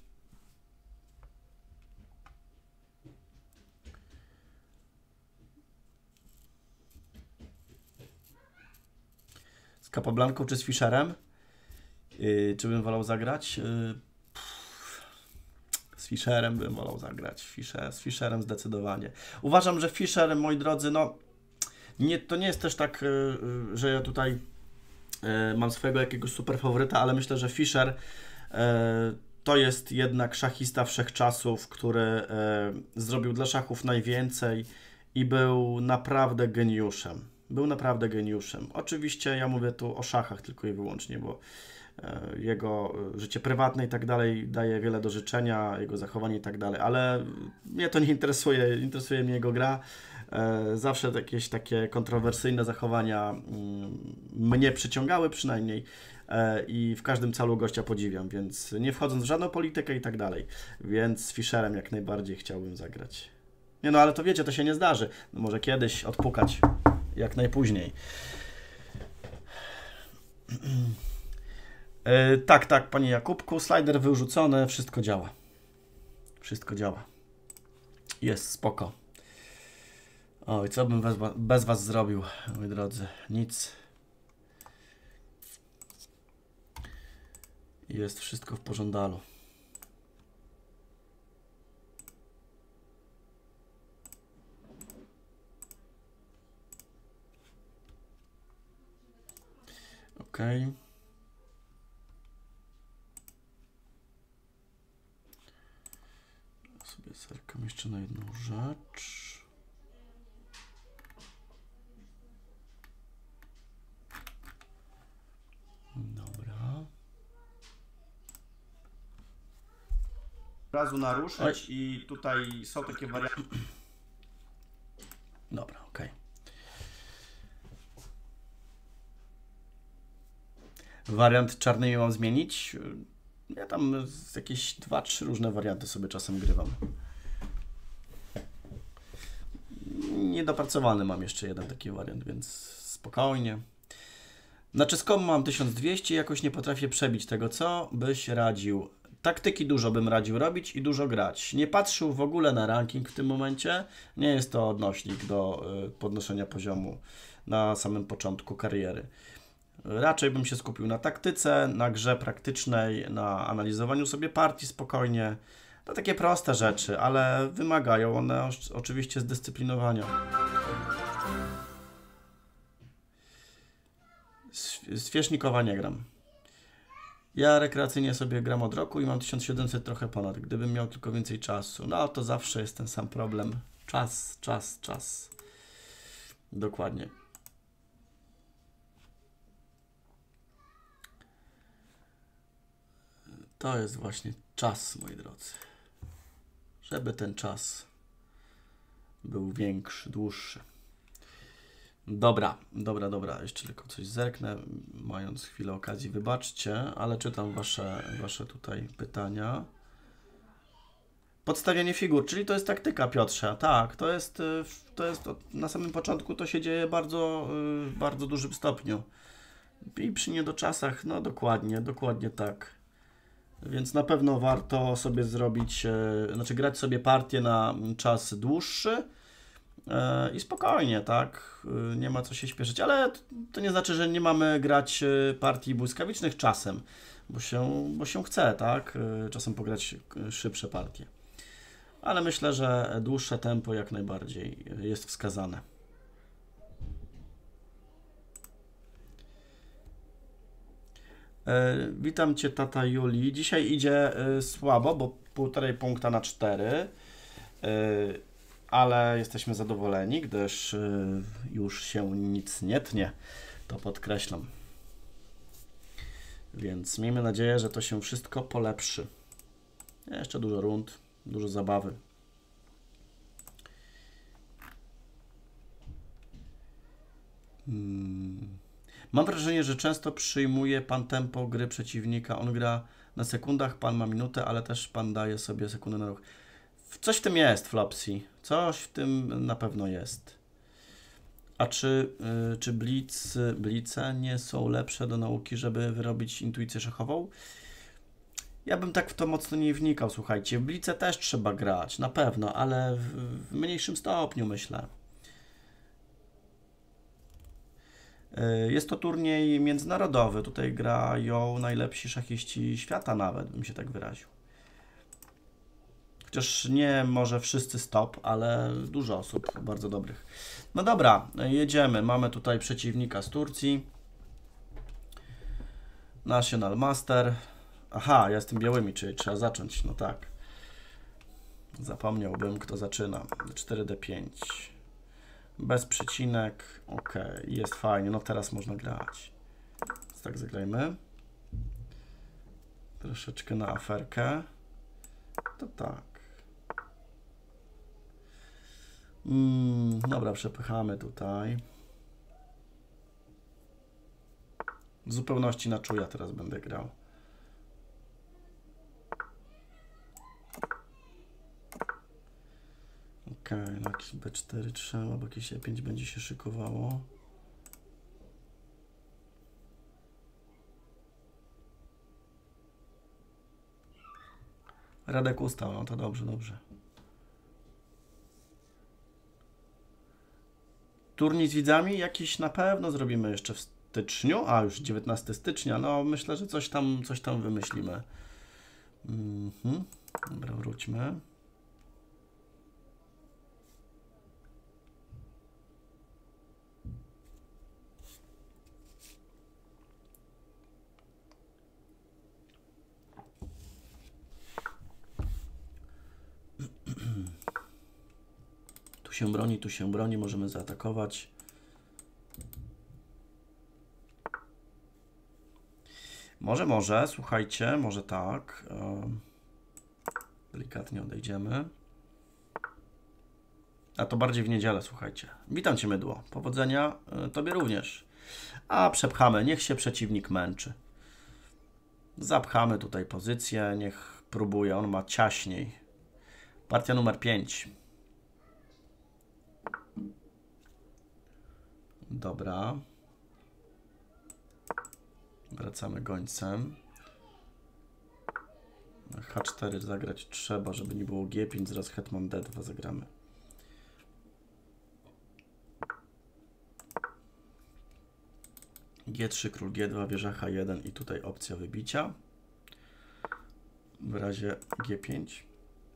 Z Capablanką czy z Fischerem? Yy, czy bym wolał zagrać? Yy, z Fischerem bym wolał zagrać. Fischer, z Fischerem zdecydowanie. Uważam, że Fischer, moi drodzy, no nie, to nie jest też tak, yy, że ja tutaj yy, mam swojego jakiegoś super faworyta, ale myślę, że Fischer yy, to jest jednak szachista wszechczasów, który yy, zrobił dla szachów najwięcej i był naprawdę geniuszem. Był naprawdę geniuszem. Oczywiście ja mówię tu o szachach tylko i wyłącznie, bo jego życie prywatne i tak dalej daje wiele do życzenia, jego zachowanie i tak dalej, ale mnie to nie interesuje, interesuje mnie jego gra. Zawsze jakieś takie kontrowersyjne zachowania mnie przyciągały przynajmniej i w każdym calu gościa podziwiam, więc nie wchodząc w żadną politykę i tak dalej, więc z Fischerem jak najbardziej chciałbym zagrać. Nie no, ale to wiecie, to się nie zdarzy. No może kiedyś odpukać, jak najpóźniej. Yy, tak, tak, panie Jakubku, slider wyrzucony, wszystko działa. Wszystko działa. Jest spoko. Oj, co bym bez, bez was zrobił, moi drodzy? Nic. Jest wszystko w pożądalu. Okej. Okay. Sobie zerkam jeszcze na jedną rzecz. Dobra. Od razu naruszyć. Oj. I tutaj są takie warianty. Dobra, okej. Okay. Wariant czarnymi mam zmienić. Ja tam jakieś dwa, trzy różne warianty sobie czasem grywam. Niedopracowany mam jeszcze jeden taki wariant, więc spokojnie. Na czeskom mam tysiąc dwieście, jakoś nie potrafię przebić tego, co byś radził. Taktyki dużo bym radził robić i dużo grać. Nie patrzył w ogóle na ranking w tym momencie. Nie jest to odnośnik do podnoszenia poziomu na samym początku kariery. Raczej bym się skupił na taktyce, na grze praktycznej, na analizowaniu sobie partii spokojnie. To takie proste rzeczy, ale wymagają one oczywiście zdyscyplinowania. Świecznikowa nie gram. Ja rekreacyjnie sobie gram od roku i mam tysiąc siedemset trochę ponad. Gdybym miał tylko więcej czasu, no to zawsze jest ten sam problem. Czas, czas, czas. Dokładnie. To jest właśnie czas, moi drodzy. Żeby ten czas był większy, dłuższy. Dobra, dobra, dobra. Jeszcze tylko coś zerknę, mając chwilę okazji, wybaczcie, ale czytam wasze, wasze tutaj pytania. Podstawianie figur, czyli to jest taktyka, Piotrze. Tak, to jest, to jest na samym początku to się dzieje bardzo, w bardzo dużym stopniu. I przy niedoczasach, no dokładnie, dokładnie tak. Więc na pewno warto sobie zrobić, znaczy grać sobie partię na czas dłuższy i spokojnie, tak? Nie ma co się śpieszyć, ale to nie znaczy, że nie mamy grać partii błyskawicznych czasem, bo się, bo się chce, tak? Czasem pograć szybsze partie. Ale myślę, że dłuższe tempo jak najbardziej jest wskazane. Witam Cię, tata Julii. Dzisiaj idzie słabo, bo półtorej punkta na cztery, ale jesteśmy zadowoleni, gdyż już się nic nie tnie, to podkreślam. Więc miejmy nadzieję, że to się wszystko polepszy. Jeszcze dużo rund, dużo zabawy. Hmm. Mam wrażenie, że często przyjmuje pan tempo gry przeciwnika. On gra na sekundach, pan ma minutę, ale też pan daje sobie sekundę na ruch. Coś w tym jest, Flopsy. Coś w tym na pewno jest. A czy, yy, czy blitz, blice nie są lepsze do nauki, żeby wyrobić intuicję szachową? Ja bym tak w to mocno nie wnikał, słuchajcie. W blice też trzeba grać, na pewno, ale w, w mniejszym stopniu, myślę. Yy, jest to turniej międzynarodowy. Tutaj grają najlepsi szachiści świata nawet, bym się tak wyraził. Chociaż nie może wszyscy stop, ale dużo osób bardzo dobrych. No dobra, jedziemy. Mamy tutaj przeciwnika z Turcji. National Master. Aha, ja jestem białymi, czyli trzeba zacząć. No tak. Zapomniałbym, kto zaczyna. cztery D pięć. Bez przecinek. Ok, jest fajnie. No teraz można grać. Więc tak zagrajmy. Troszeczkę na aferkę. To tak. Mm, dobra, przepychamy tutaj. W zupełności na czuja teraz będę grał. Ok, na jakiś B cztery trzeba, bo jakieś E pięć będzie się szykowało. Radek ustał, no to dobrze, dobrze. Turniej z widzami jakiś na pewno zrobimy jeszcze w styczniu, a już dziewiętnastego stycznia, no myślę, że coś tam, coś tam wymyślimy. Mhm. Dobra, wróćmy. Tu się broni, tu się broni, możemy zaatakować. Może, może, słuchajcie, może tak. Delikatnie odejdziemy. A to bardziej w niedzielę, słuchajcie. Witam Cię, mydło. Powodzenia Tobie również. A przepchamy, niech się przeciwnik męczy. Zapchamy tutaj pozycję, niech próbuje, on ma ciaśniej. Partia numer pięć. Dobra. Wracamy gońcem. H cztery zagrać trzeba, żeby nie było G pięć, zaraz hetman D dwa zagramy. G trzy, król G dwa, wieża H jeden i tutaj opcja wybicia. W razie G pięć.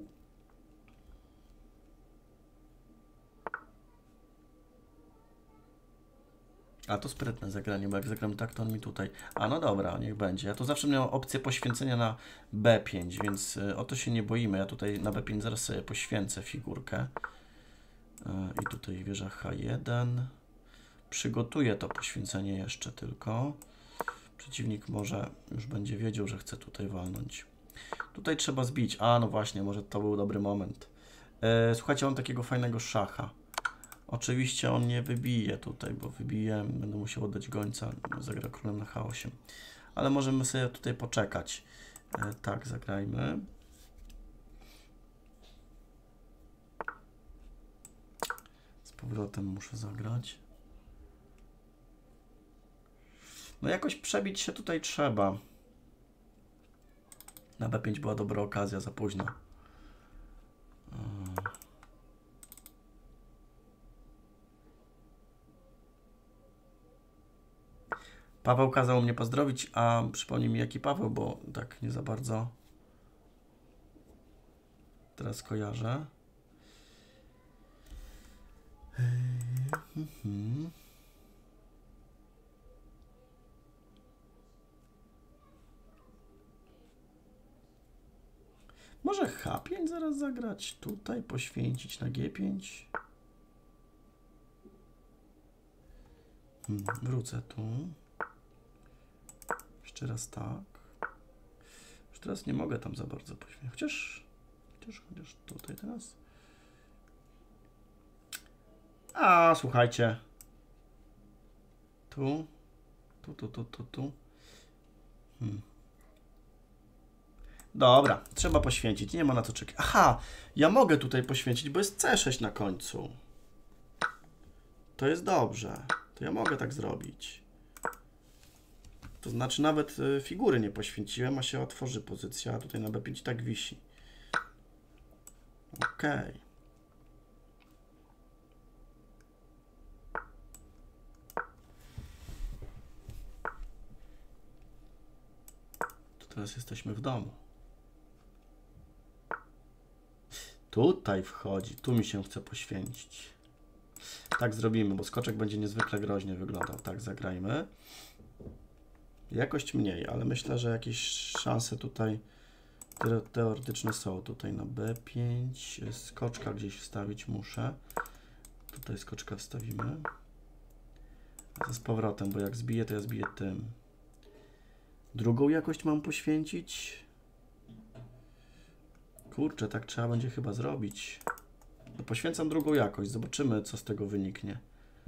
A to sprytne zagranie, bo jak zagram tak, to on mi tutaj... A no dobra, niech będzie. Ja to zawsze miałem opcję poświęcenia na B pięć, więc o to się nie boimy. Ja tutaj na B pięć zaraz sobie poświęcę figurkę. I tutaj wieża H jeden. Przygotuję to poświęcenie jeszcze tylko. Przeciwnik może już będzie wiedział, że chce tutaj walnąć. Tutaj trzeba zbić. A no właśnie, może to był dobry moment. Słuchajcie, mam takiego fajnego szacha. Oczywiście on nie wybije tutaj, bo wybije, będę musiał oddać gońca, zagra królem na H osiem. Ale możemy sobie tutaj poczekać. E, tak, zagrajmy. Z powrotem muszę zagrać. No jakoś przebić się tutaj trzeba. Na B pięć była dobra okazja, za późno. E. Paweł kazał mnie pozdrowić, a przypomnij mi jaki Paweł, bo tak nie za bardzo teraz kojarzę. Może H pięć zaraz zagrać, tutaj poświęcić na G pięć. Hmm, wrócę tu. Jeszcze raz tak. Już teraz nie mogę tam za bardzo poświęcić. Chociaż, chociaż, chociaż tutaj teraz. A, słuchajcie. Tu. Tu, tu, tu, tu, tu. Hmm. Dobra, trzeba poświęcić, nie ma na co czekać. Aha, ja mogę tutaj poświęcić, bo jest C sześć na końcu. To jest dobrze. To ja mogę tak zrobić. To znaczy nawet y, figury nie poświęciłem, a się otworzy pozycja, a tutaj na B pięć tak wisi. Okej. Okay. To teraz jesteśmy w domu. Tutaj wchodzi, tu mi się chce poświęcić. Tak zrobimy, bo skoczek będzie niezwykle groźnie wyglądał. Tak zagrajmy. Jakość mniej, ale myślę, że jakieś szanse tutaj teoretyczne są. Tutaj na B pięć. Skoczka gdzieś wstawić muszę. Tutaj skoczka wstawimy. A z powrotem, bo jak zbiję, to ja zbiję tym. Drugą jakość mam poświęcić. Kurczę, tak trzeba będzie chyba zrobić. No, poświęcam drugą jakość. Zobaczymy, co z tego wyniknie.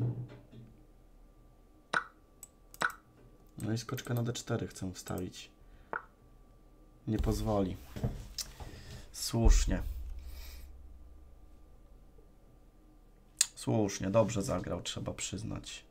No i skoczkę na D cztery chcę wstawić. Nie pozwoli. Słusznie. Słusznie, dobrze zagrał, trzeba przyznać.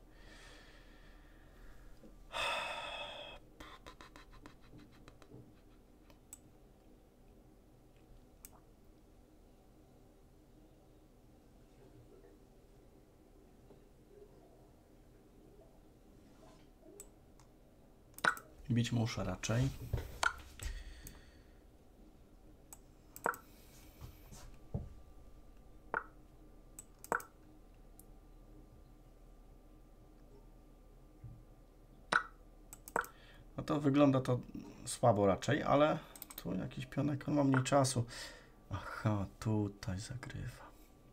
Bić muszę raczej. No to wygląda to słabo raczej, ale tu jakiś pionek, on ma mniej czasu. Aha, tutaj zagrywa.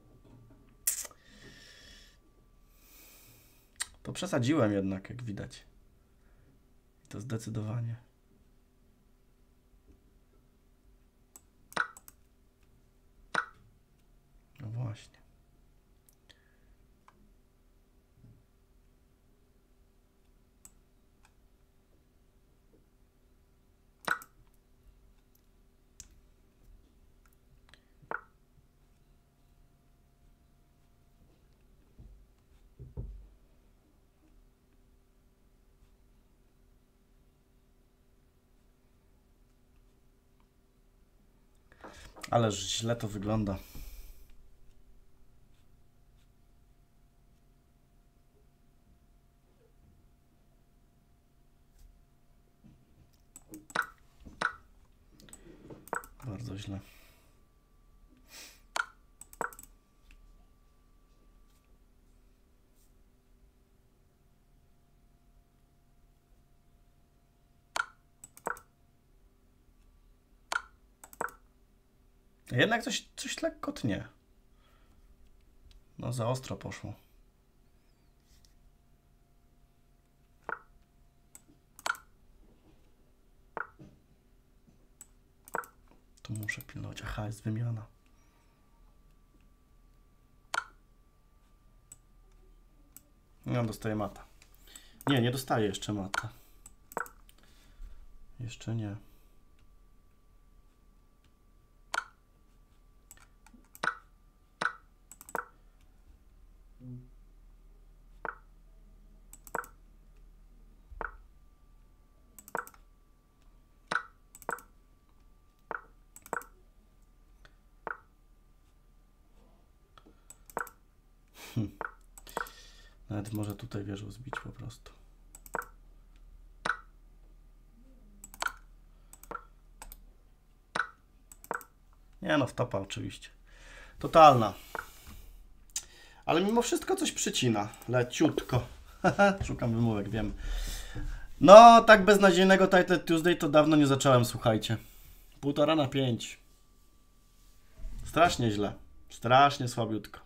To przesadziłem jednak, jak widać. To zdecydowanie. No właśnie. Ależ źle to wygląda. Bardzo źle. Jednak coś, coś lekko tnie. No za ostro poszło. Tu muszę pilnować. Aha, jest wymiana. No, dostaję mata. Nie, nie dostaję jeszcze mata. Jeszcze nie. Hm. Nawet może tutaj wieżą zbić po prostu. Nie no, wtopa oczywiście. Totalna. Ale mimo wszystko coś przycina. Leciutko. Szukam wymówek, wiem. No, tak beznadziejnego Title Tuesday to dawno nie zacząłem, słuchajcie. Półtora na pięć. Strasznie źle. Strasznie słabiutko.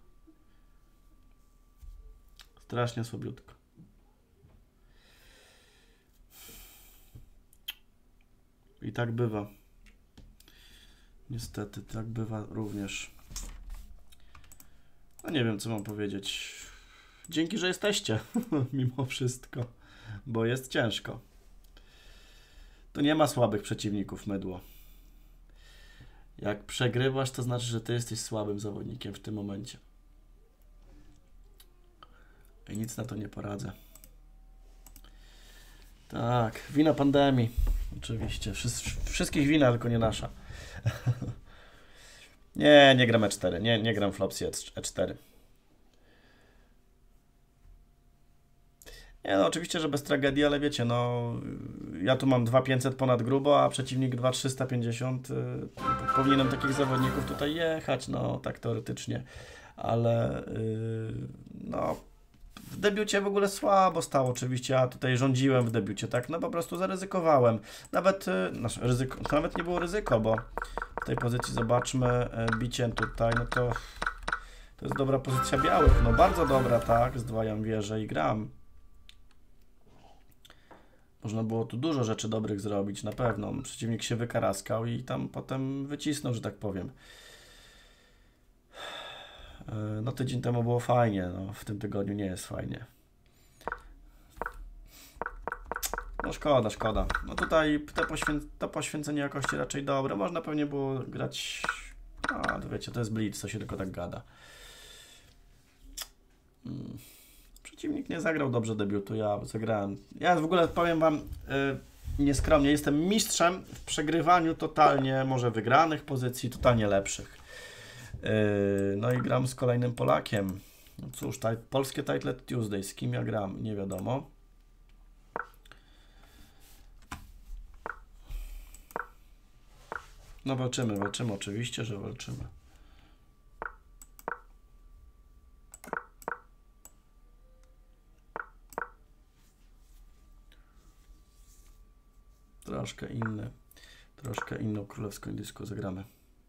Strasznie słabiutko. I tak bywa. Niestety, tak bywa również. No nie wiem, co mam powiedzieć. Dzięki, że jesteście, mimo wszystko, bo jest ciężko. To nie ma słabych przeciwników, mydło. Jak przegrywasz, to znaczy, że ty jesteś słabym zawodnikiem w tym momencie. I nic na to nie poradzę. Tak, wina pandemii. Oczywiście. Wszys wszystkich wina, tylko nie nasza. Nie, nie gram E cztery. Nie, nie gram Flopsy E cztery. Nie, no oczywiście, że bez tragedii, ale wiecie, no ja tu mam dwa tysiące pięćset ponad grubo, a przeciwnik dwa tysiące trzysta pięćdziesiąt. Y, powinienem takich zawodników tutaj jechać, no tak teoretycznie, ale y, no w debiucie w ogóle słabo stało oczywiście, ja tutaj rządziłem w debiucie, tak, no po prostu zaryzykowałem. Nawet, y, znaczy, ryzyko, to nawet nie było ryzyko, bo w tej pozycji zobaczmy, y, biciem tutaj, no to to jest dobra pozycja białych, no bardzo dobra, tak, zdwajam wieżę i gram. Można było tu dużo rzeczy dobrych zrobić, na pewno. Przeciwnik się wykaraskał i tam potem wycisnął, że tak powiem. No tydzień temu było fajnie, no w tym tygodniu nie jest fajnie. No szkoda, szkoda. No tutaj te poświę to poświęcenie jakości raczej dobre. Można pewnie było grać... A, to wiecie, to jest blitz, to się tylko tak gada. Hmm. Przeciwnik nie zagrał dobrze debiutu, ja zagrałem. Ja w ogóle powiem wam yy, nieskromnie, jestem mistrzem w przegrywaniu totalnie, może wygranych pozycji, totalnie lepszych. Yy, no i gram z kolejnym Polakiem. No cóż, taj, polskie Title Tuesday, z kim ja gram, nie wiadomo. No walczymy, walczymy, oczywiście, że walczymy. Troszkę inny, troszkę inną królewską indyską zagramy.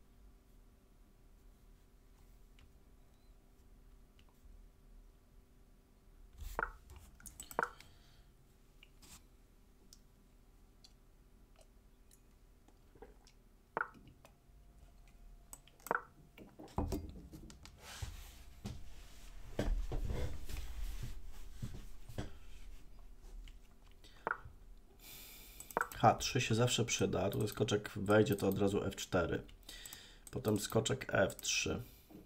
H trzy się zawsze przyda, tutaj skoczek wejdzie, to od razu F cztery. Potem skoczek F trzy.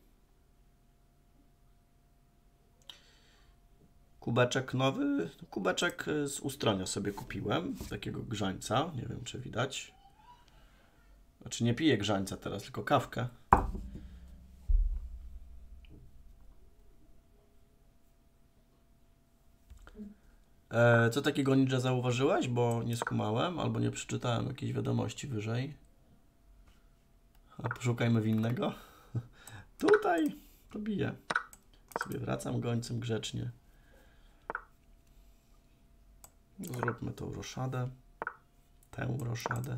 Kubeczek nowy, kubeczek z Ustronia sobie kupiłem, takiego grzańca, nie wiem czy widać. Znaczy nie piję grzańca teraz, tylko kawkę. E, co takiego ninja zauważyłeś? Bo nie skumałem, albo nie przeczytałem jakiejś wiadomości wyżej. A poszukajmy winnego. Tutaj to bije. Sobie wracam gońcem grzecznie. Zróbmy tą roszadę. Tę roszadę.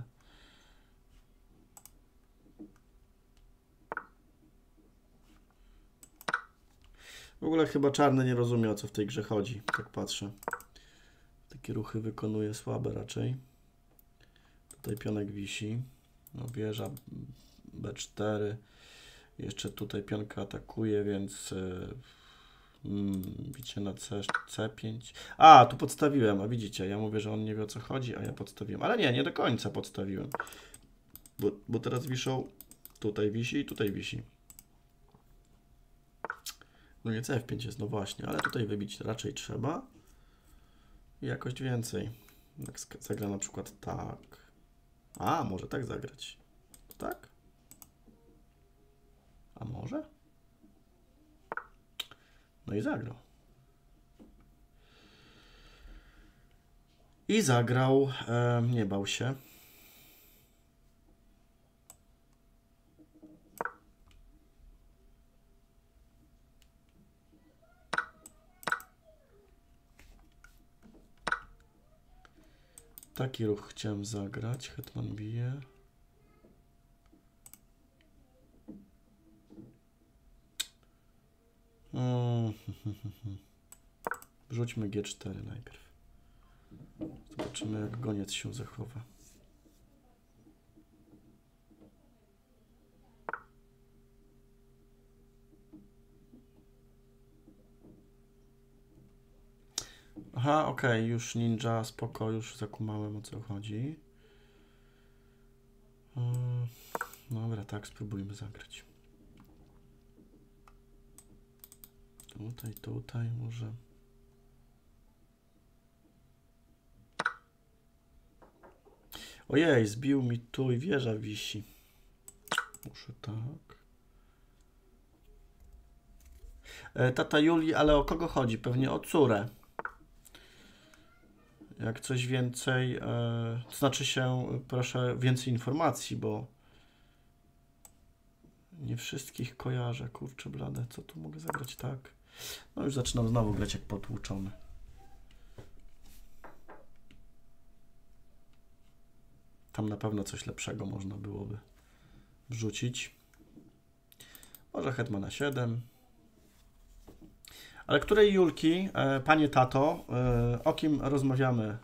W ogóle chyba czarny nie rozumie, o co w tej grze chodzi. Tak patrzę. Takie ruchy wykonuje słabe raczej. Tutaj pionek wisi. No wieża B cztery. Jeszcze tutaj pionka atakuje, więc mm, bicie na C, C5. A, tu podstawiłem, a widzicie, ja mówię, że on nie wie, o co chodzi, a ja podstawiłem. Ale nie, nie do końca podstawiłem. Bo, bo teraz wiszą, tutaj wisi i tutaj wisi. No nie C F pięć jest, no właśnie, ale tutaj wybić raczej trzeba. I jakoś więcej. Jak zagra na przykład tak. A, może tak zagrać. Tak? A może? No i zagrał. I zagrał. E, nie bał się. Taki ruch chciałem zagrać. Hetman bije. Hmm. Wrzućmy G cztery najpierw. Zobaczymy, jak goniec się zachowa. Aha, okej, okay, już ninja, spoko, już zakumałem, o co chodzi. Dobra, tak, spróbujmy zagrać. Tutaj, tutaj może. Ojej, zbił mi tu i wieża wisi. Muszę tak. E, tata Julii, ale o kogo chodzi? Pewnie o córę. Jak coś więcej, e, to znaczy się, proszę więcej informacji, bo nie wszystkich kojarzę. Kurczę blade, co tu mogę zagrać tak? No już zaczynam znowu grać jak potłuczony. Tam na pewno coś lepszego można byłoby wrzucić. Może hetmana siedem. Ale której Julki, e, panie tato, e, o kim rozmawiamy?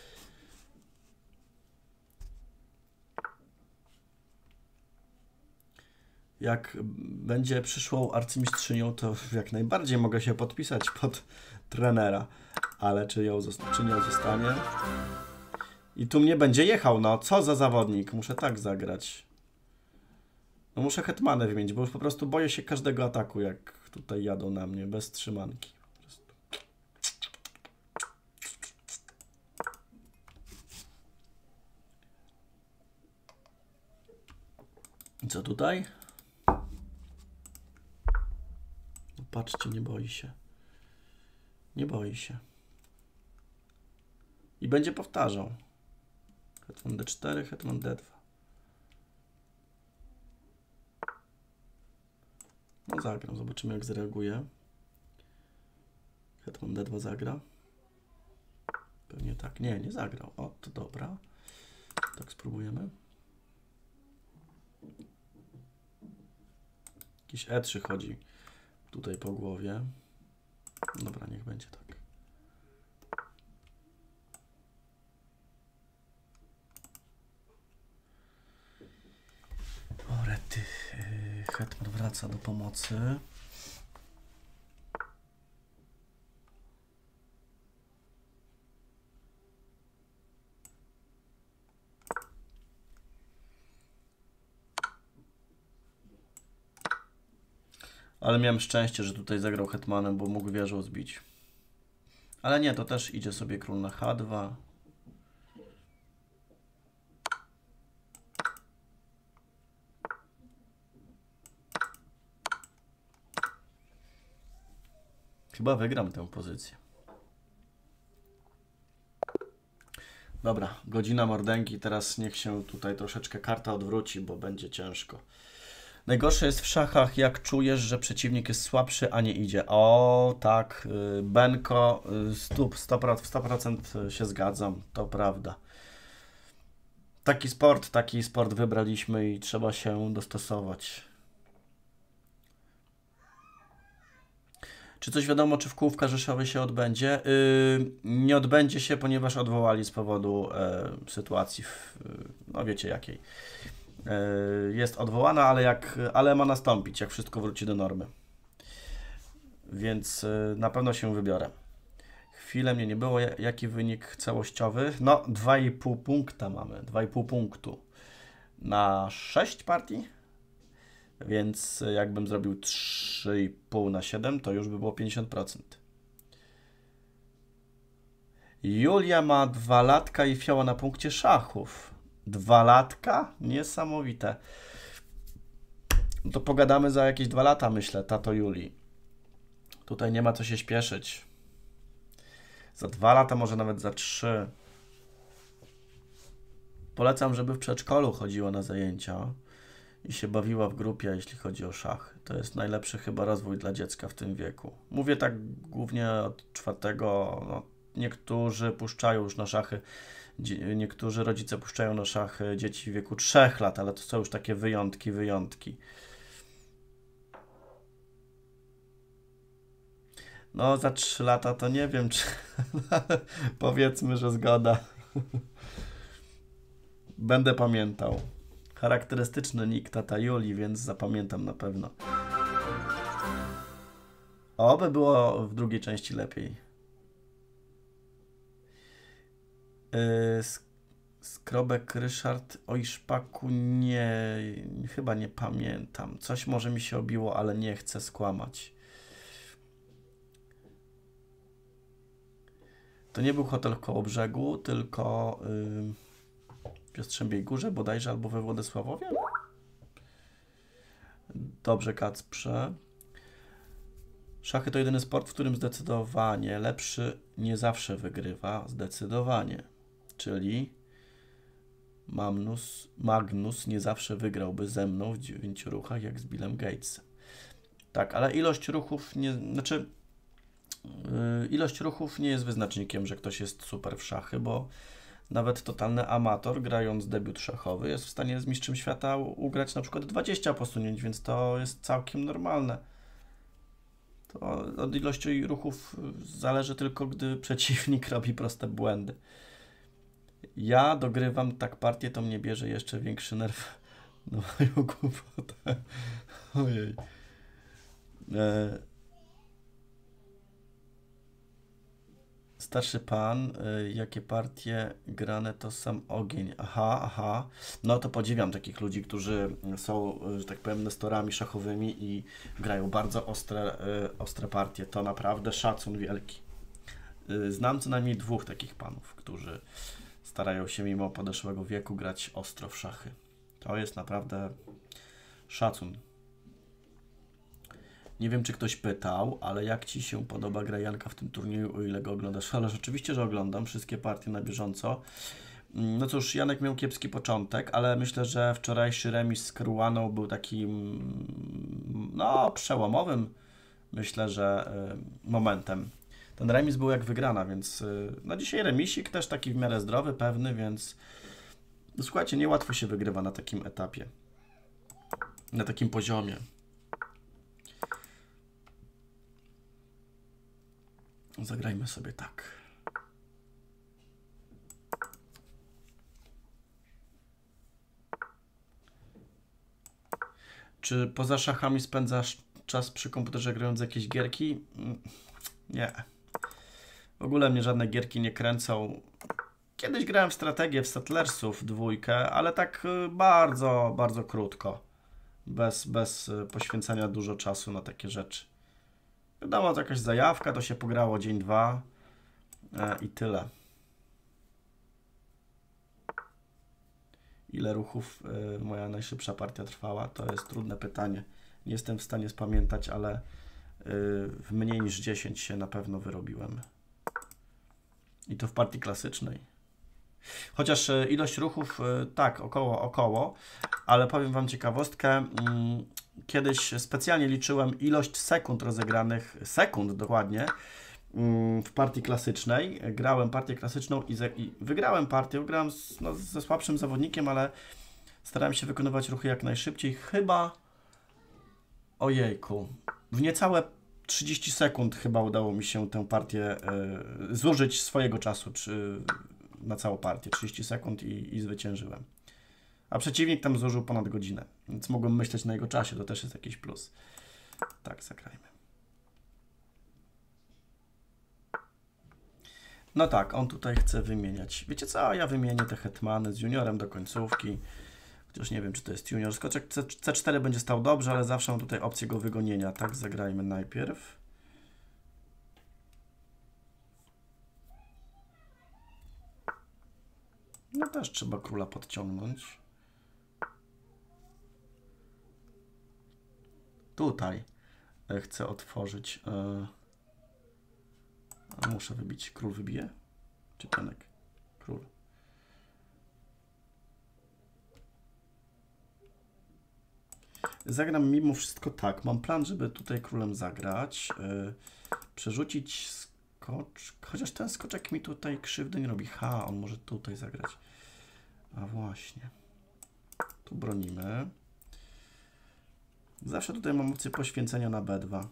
Jak będzie przyszłą arcymistrzynią, to jak najbardziej mogę się podpisać pod trenera. Ale czy, ją czy nie zostanie? I tu mnie będzie jechał, no co za zawodnik, muszę tak zagrać. No muszę hetmanę wymienić, bo już po prostu boję się każdego ataku, jak tutaj jadą na mnie, bez trzymanki. I co tutaj? No patrzcie, nie boi się. Nie boi się. I będzie powtarzał. Hetman D cztery, hetman D dwa. No zagram, zobaczymy jak zareaguje. Hetman D dwa zagra. Pewnie tak. Nie, nie zagrał. O, to dobra. Tak spróbujemy. Jakiś E trzy chodzi tutaj po głowie. Dobra, niech będzie tak. O rety. Hetman wraca do pomocy. Ale miałem szczęście, że tutaj zagrał hetmanem, bo mógł wieżą zbić. Ale nie, to też idzie sobie król na H dwa. Chyba wygram tę pozycję. Dobra, godzina mordęgi. Teraz niech się tutaj troszeczkę karta odwróci, bo będzie ciężko. Najgorsze jest w szachach, jak czujesz, że przeciwnik jest słabszy, a nie idzie. O, tak, Benko, stóp, sto procent, sto procent się zgadzam, to prawda. Taki sport, taki sport wybraliśmy i trzeba się dostosować. Czy coś wiadomo, czy w Kółówka Rzeszowie się odbędzie? Yy, nie odbędzie się, ponieważ odwołali z powodu yy, sytuacji, w, yy, no wiecie jakiej. Yy, jest odwołana, ale, jak, ale ma nastąpić, jak wszystko wróci do normy. Więc yy, na pewno się wybiorę. Chwilę mnie nie było. Jaki wynik całościowy? No, dwa i pół punkta mamy. dwa i pół punktu na sześć partii. Więc jakbym zrobił trzy i pół na siedem, to już by było pięćdziesiąt procent. Julia ma dwa latka i Fioła na punkcie szachów. Dwa latka? Niesamowite. To pogadamy za jakieś dwa lata, myślę, tato Julii. Tutaj nie ma co się śpieszyć. Za dwa lata, może nawet za trzy. Polecam, żeby w przedszkolu chodziła na zajęcia i się bawiła w grupie, jeśli chodzi o szachy. To jest najlepszy chyba rozwój dla dziecka w tym wieku. Mówię tak głównie od czwartego. No, niektórzy puszczają już na szachy, niektórzy rodzice puszczają na szachy dzieci w wieku trzech lat, ale to są już takie wyjątki, wyjątki. No za trzy lata to nie wiem, czy powiedzmy, że zgoda. Będę pamiętał. Charakterystyczny nick tata Julii, więc zapamiętam na pewno. Oby było w drugiej części lepiej. Yy, Skrobek Ryszard, oj szpaku, nie, chyba nie pamiętam. Coś może mi się obiło, ale nie chcę skłamać. To nie był hotel w Kołobrzegu, tylko yy, w Jastrzębiej Górze bodajże, albo we Władysławowie. Dobrze, Kacprze. Szachy to jedyny sport, w którym zdecydowanie lepszy nie zawsze wygrywa. Zdecydowanie. Czyli Magnus, Magnus nie zawsze wygrałby ze mną w dziewięciu ruchach, jak z Billem Gatesem. Tak, ale ilość ruchów nie... Znaczy, yy, ilość ruchów nie jest wyznacznikiem, że ktoś jest super w szachy, bo nawet totalny amator, grając debiut szachowy, jest w stanie z mistrzem świata ugrać na przykład dwadzieścia posunięć, więc to jest całkiem normalne. To od ilości ruchów zależy tylko, gdy przeciwnik robi proste błędy. Ja dogrywam tak partię, to mnie bierze jeszcze większy nerw. No moją głupotę. Ojej. E... Starszy pan, e, jakie partie grane to sam ogień. Aha, aha. No to podziwiam takich ludzi, którzy są, że tak powiem, nestorami szachowymi i grają bardzo ostre, e, ostre partie. To naprawdę szacun wielki. E, znam co najmniej dwóch takich panów, którzy starają się mimo podeszłego wieku grać ostro w szachy. To jest naprawdę szacun. Nie wiem, czy ktoś pytał, ale jak Ci się podoba gra Janka w tym turnieju, o ile go oglądasz? Ale rzeczywiście, że oglądam wszystkie partie na bieżąco. No cóż, Janek miał kiepski początek, ale myślę, że wczorajszy remis z Caruaną był takim, no, przełomowym, myślę, że momentem. Ten remis był jak wygrana, więc no dzisiaj remisik też taki w miarę zdrowy, pewny, więc słuchajcie, niełatwo się wygrywa na takim etapie, na takim poziomie. Zagrajmy sobie tak. Czy poza szachami spędzasz czas przy komputerze grając jakieś gierki? Nie. W ogóle mnie żadne gierki nie kręcą. Kiedyś grałem w strategię w Settlersów dwójkę, ale tak bardzo, bardzo krótko. Bez, bez poświęcania dużo czasu na takie rzeczy. Wiadomo, to jakaś zajawka, to się pograło dzień, dwa e, i tyle. Ile ruchów e, moja najszybsza partia trwała? To jest trudne pytanie. Nie jestem w stanie spamiętać, ale e, w mniej niż dziesięć się na pewno wyrobiłem. I to w partii klasycznej. Chociaż e, ilość ruchów, e, tak, około, około, ale powiem Wam ciekawostkę. Mm, Kiedyś specjalnie liczyłem ilość sekund rozegranych, sekund dokładnie, w partii klasycznej. Grałem partię klasyczną i, ze, i wygrałem partię. Grałem z, no, ze słabszym zawodnikiem, ale starałem się wykonywać ruchy jak najszybciej. Chyba, ojejku, w niecałe trzydzieści sekund chyba udało mi się tę partię y, zużyć swojego czasu czy, na całą partię. trzydzieści sekund i, i zwyciężyłem. A przeciwnik tam zużył ponad godzinę, więc mogłem myśleć na jego czasie, to też jest jakiś plus. Tak, zagrajmy. No tak, on tutaj chce wymieniać. Wiecie co, ja wymienię te hetmany z juniorem do końcówki. Chociaż nie wiem, czy to jest junior. Skoczek C cztery będzie stał dobrze, ale zawsze mam tutaj opcję go wygonienia. Tak, zagrajmy najpierw. No też trzeba króla podciągnąć. Tutaj chcę otworzyć. A muszę wybić. Król wybije? Czy pionek? Król. Zagram mimo wszystko tak. Mam plan, żeby tutaj królem zagrać. Yy, przerzucić skocz. Chociaż ten skoczek mi tutaj krzywdy nie robi. Ha, on może tutaj zagrać. A właśnie. Tu bronimy. Zawsze tutaj mam opcję poświęcenia na B dwa.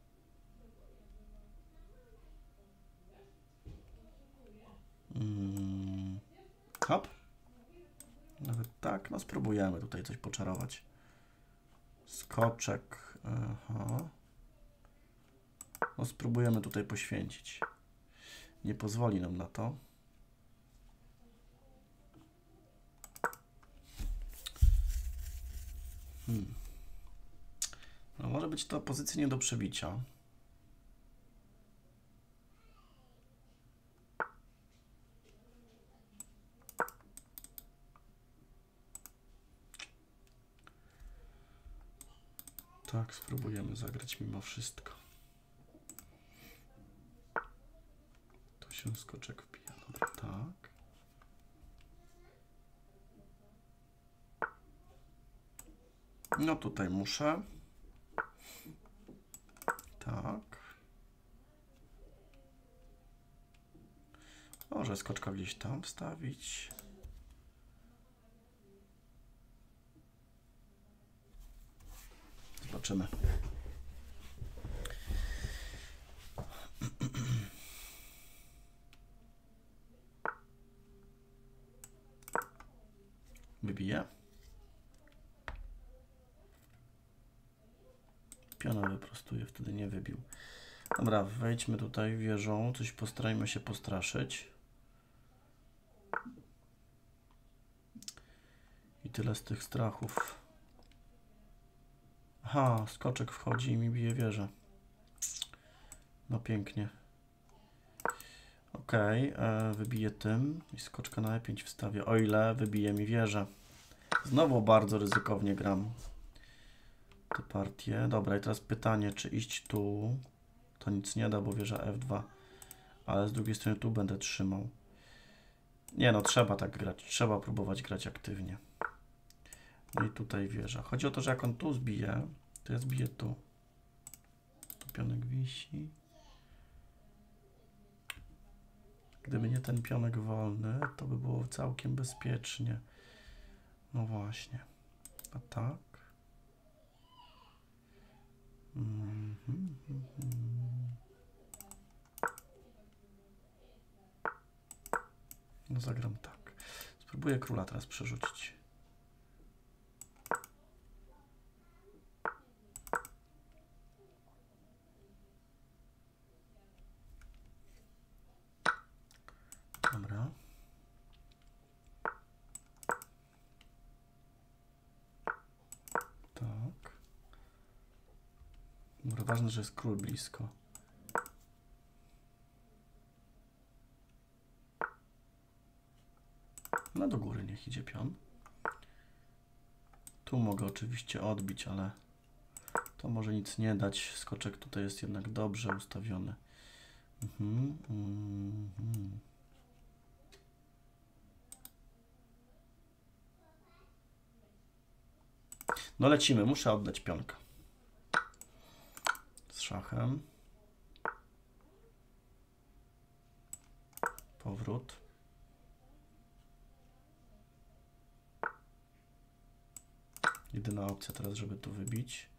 Hmm. Hop. Nawet tak. No spróbujemy tutaj coś poczarować. Skoczek. Aha. No spróbujemy tutaj poświęcić. Nie pozwoli nam na to. Hmm. No może być to pozycja nie do przebicia. Tak, spróbujemy zagrać mimo wszystko. Tu się skoczek wbija. Dobra, tak. No tutaj muszę. Tak. Może skoczka gdzieś tam wstawić. Zobaczymy. Wybiję. Piona wyprostuję, wtedy nie wybił. Dobra, wejdźmy tutaj wieżą, coś postarajmy się postraszyć. I tyle z tych strachów. Aha, skoczek wchodzi i mi bije wieżę. No pięknie. Ok, e, wybiję tym i skoczka na e pięć wstawię, o ile wybije mi wieżę. Znowu bardzo ryzykownie gram tę partię. Dobra, i teraz pytanie, czy iść tu? To nic nie da, bo wieża f dwa. Ale z drugiej strony tu będę trzymał. Nie no, trzeba tak grać. Trzeba próbować grać aktywnie. No i tutaj wieża. Chodzi o to, że jak on tu zbije, to ja zbiję tu. Tu pionek wisi. Gdyby nie ten pionek wolny, to by było całkiem bezpiecznie. No właśnie. A tak? Mm -hmm, mm -hmm. No zagram tak. Spróbuję króla teraz przerzucić. Dobra. Tak. Dobra, ważne, że jest król blisko. No do góry niech idzie pion. Tu mogę oczywiście odbić, ale to może nic nie dać. Skoczek tutaj jest jednak dobrze ustawiony. Mhm, mhm. No lecimy, muszę oddać pionka. Z szachem. Powrót. Jedyna opcja teraz, żeby tu wybić.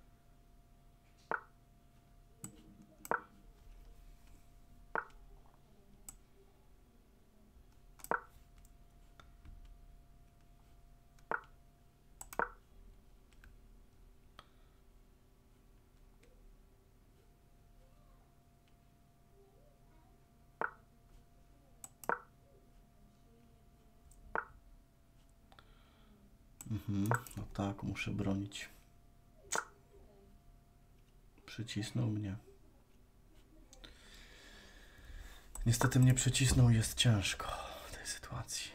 Mhm, no tak, muszę bronić. Przycisnął mnie. Niestety mnie przycisnął i jest ciężko w tej sytuacji.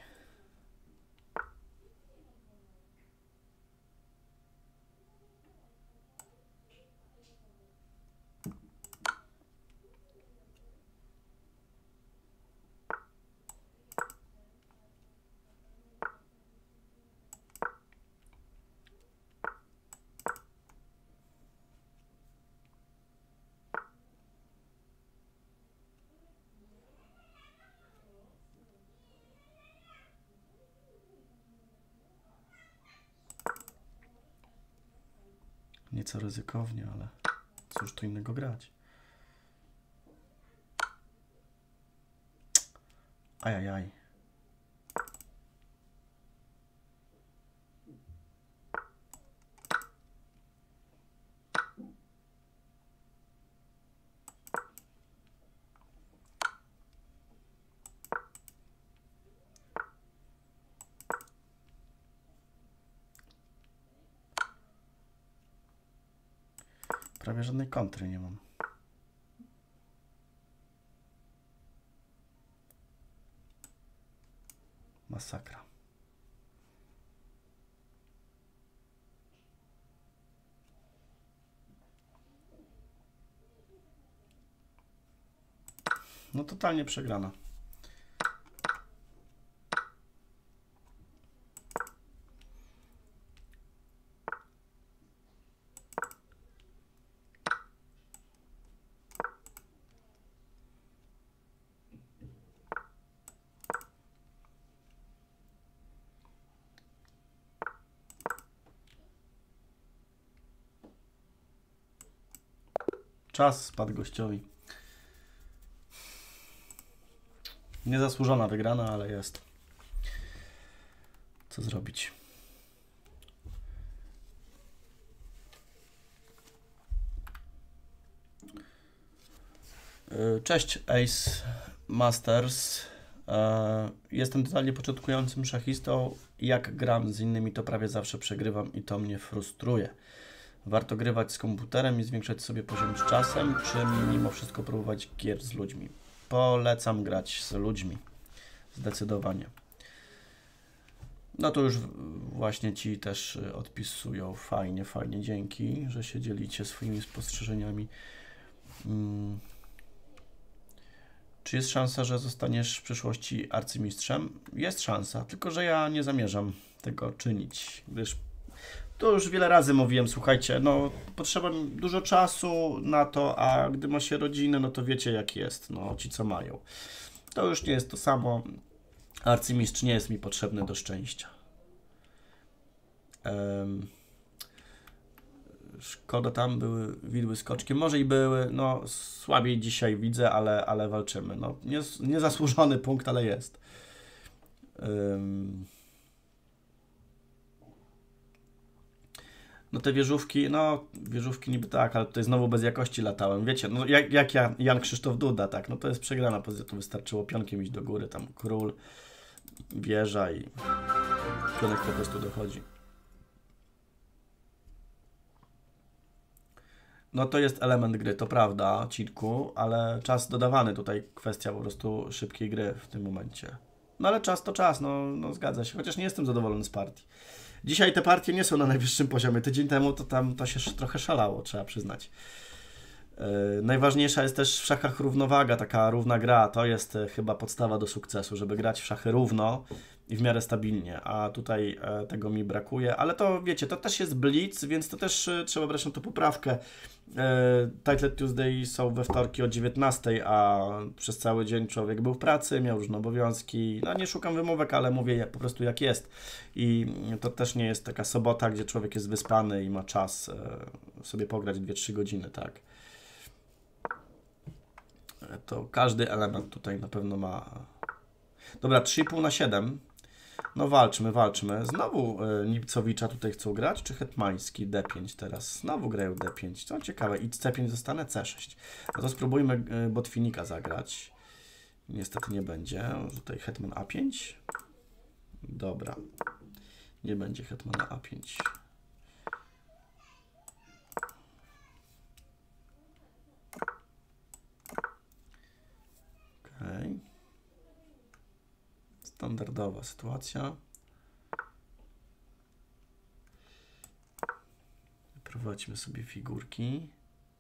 Nieco ryzykownie, ale cóż tu innego grać. Ajajaj. prawie żadnej kontry nie mam. Masakra. No totalnie przegrana. Czas spadł gościowi. Niezasłużona wygrana, ale jest. Co zrobić? Cześć Ace Masters. Jestem totalnie początkującym szachistą. Jak gram z innymi, to prawie zawsze przegrywam i to mnie frustruje. Warto grywać z komputerem i zwiększać sobie poziom z czasem, czy mimo wszystko próbować gier z ludźmi? Polecam grać z ludźmi. Zdecydowanie. No to już właśnie ci też odpisują. Fajnie, fajnie. Dzięki, że się dzielicie swoimi spostrzeżeniami. Hmm. Czy jest szansa, że zostaniesz w przyszłości arcymistrzem? Jest szansa, tylko że ja nie zamierzam tego czynić, gdyż to już wiele razy mówiłem, słuchajcie, no potrzeba dużo czasu na to, a gdy ma się rodzinę, no to wiecie jak jest, no ci co mają. To już nie jest to samo. Arcymistrz nie jest mi potrzebny do szczęścia. Um, szkoda, tam były widły skoczkiem, może i były, no słabiej dzisiaj widzę, ale, ale walczymy. No, nie, niezasłużony punkt, ale jest. Um, No te wieżówki, no wieżówki niby tak, ale tutaj znowu bez jakości latałem. Wiecie, no jak, jak ja, Jan Krzysztof Duda, tak, no to jest przegrana pozycja, tu wystarczyło pionkiem iść do góry, tam król, wieża i pionek po prostu dochodzi. No to jest element gry, to prawda, Cirku, ale czas dodawany tutaj, kwestia po prostu szybkiej gry w tym momencie. No ale czas to czas, no, no zgadza się, chociaż nie jestem zadowolony z partii. Dzisiaj te partie nie są na najwyższym poziomie. Tydzień temu to tam to się trochę szalało, trzeba przyznać. Yy, najważniejsza jest też w szachach równowaga, taka równa gra. To jest yy, chyba podstawa do sukcesu, żeby grać w szachy równo i w miarę stabilnie. A tutaj yy, tego mi brakuje. Ale to wiecie, to też jest blitz, więc to też yy, trzeba brać na to poprawkę. Yy, Title Tuesday są we wtorki o dziewiętnastej, a przez cały dzień człowiek był w pracy, miał różne obowiązki. No nie szukam wymówek, ale mówię po prostu jak jest. I to też nie jest taka sobota, gdzie człowiek jest wyspany i ma czas yy, sobie pograć dwie trzy godziny, tak. To każdy element tutaj na pewno ma... Dobra, trzy i pół na siedem. No walczmy, walczmy. Znowu y, Nipcowicza tutaj chcą grać, czy Hetmański D pięć teraz? Znowu grają D pięć. Co ciekawe, i C pięć zostanę C sześć. No to spróbujmy y, Botwinika zagrać. Niestety nie będzie. Tutaj Hetman A pięć. Dobra. Nie będzie Hetmana A pięć. Okej. Standardowa sytuacja. Prowadźmy sobie figurki.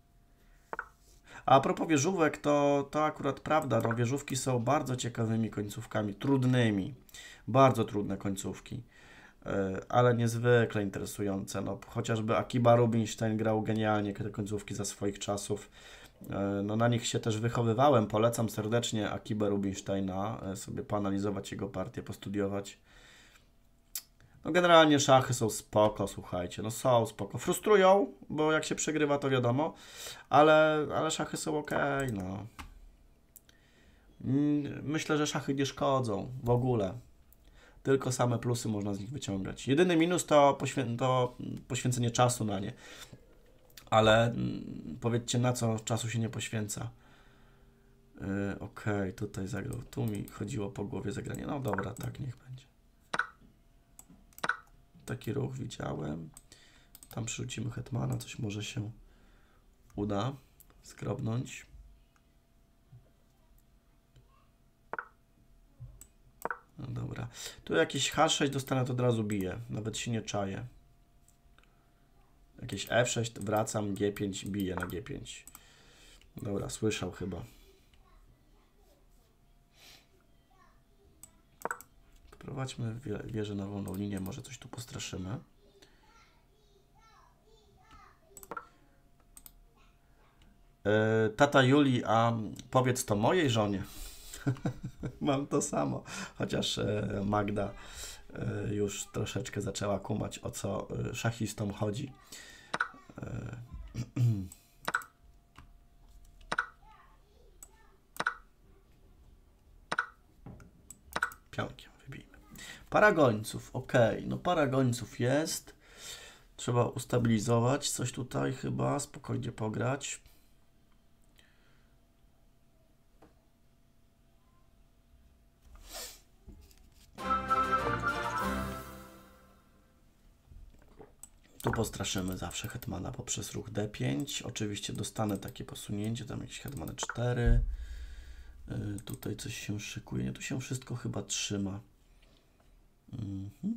A propos wieżówek, to, to akurat prawda, no wieżówki są bardzo ciekawymi końcówkami, trudnymi, bardzo trudne końcówki, yy, ale niezwykle interesujące. No, chociażby Akiba Rubinstein grał genialnie te końcówki za swoich czasów. No na nich się też wychowywałem. Polecam serdecznie Akibę Rubinsteina, sobie poanalizować jego partię, postudiować. No generalnie szachy są spoko, słuchajcie, no są spoko. Frustrują, bo jak się przegrywa to wiadomo, ale, ale szachy są ok, no. Myślę, że szachy nie szkodzą w ogóle. Tylko same plusy można z nich wyciągać. Jedyny minus to, poświę to poświęcenie czasu na nie. Ale mm, powiedzcie, na co czasu się nie poświęca. Yy, Okej, okay, tutaj zagrał. Tu mi chodziło po głowie zagranie. No dobra, tak niech będzie. Taki ruch widziałem. Tam przerzucimy hetmana, coś może się uda skrobnąć. No dobra. Tu jakiś H sześć dostanę, to od razu biję. Nawet się nie czaję. Jakieś F sześć, wracam, G pięć, biję na G pięć. Dobra, słyszał chyba. Prowadźmy wieżę na wolną linię, może coś tu postraszymy. Yy, tata Julii, a powiedz to mojej żonie. Mam to samo, chociaż yy, Magda yy, już troszeczkę zaczęła kumać, o co yy, szachistom chodzi. Yy. Pionkiem wybijmy. Para gońców, ok, no para gońców jest. Trzeba ustabilizować coś tutaj chyba, spokojnie pograć. Tu postraszymy zawsze hetmana poprzez ruch D pięć. Oczywiście dostanę takie posunięcie, tam jakieś hetman E cztery. Yy, tutaj coś się szykuje. Nie, tu się wszystko chyba trzyma. Mhm.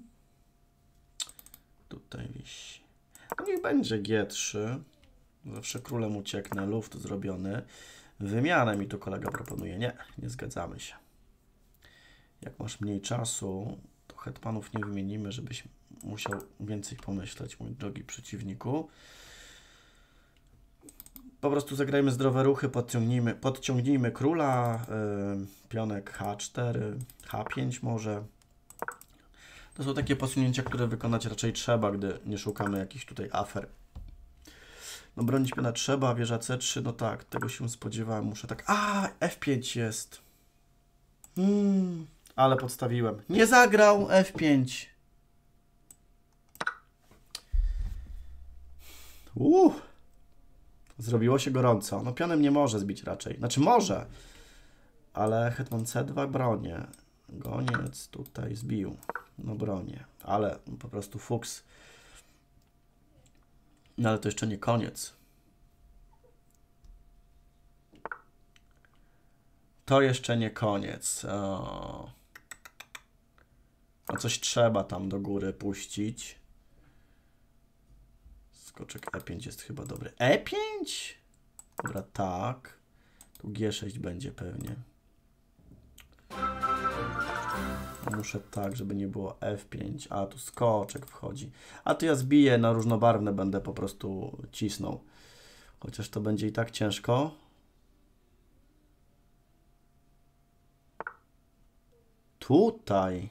Tutaj wisi. No niech będzie G trzy. Zawsze królem ucieknę. Luft zrobiony. Wymianę mi tu kolega proponuje. Nie, nie zgadzamy się. Jak masz mniej czasu, to hetmanów nie wymienimy, żebyś musiał więcej pomyśleć, mój drogi przeciwniku. Po prostu zagrajmy zdrowe ruchy, podciągnijmy, podciągnijmy króla, yy, pionek H cztery, H pięć może. To są takie posunięcia, które wykonać raczej trzeba, gdy nie szukamy jakichś tutaj afer. No bronić piona trzeba, wieża C trzy, no tak, tego się spodziewałem, muszę tak... A, F pięć jest. Hmm, ale podstawiłem. Nie zagrał F pięć. Uuu. Zrobiło się gorąco. No pionem nie może zbić raczej. Znaczy może, ale hetman C dwa bronię. Goniec tutaj zbił. No bronię, ale po prostu fuks. No ale to jeszcze nie koniec. To jeszcze nie koniec. O. No coś trzeba tam do góry puścić. Skoczek E pięć jest chyba dobry. E pięć? Dobra, tak. Tu G sześć będzie pewnie. Muszę tak, żeby nie było F pięć. A, tu skoczek wchodzi. A tu ja zbiję na różnobarwne, będę po prostu cisnął. Chociaż to będzie i tak ciężko. Tutaj.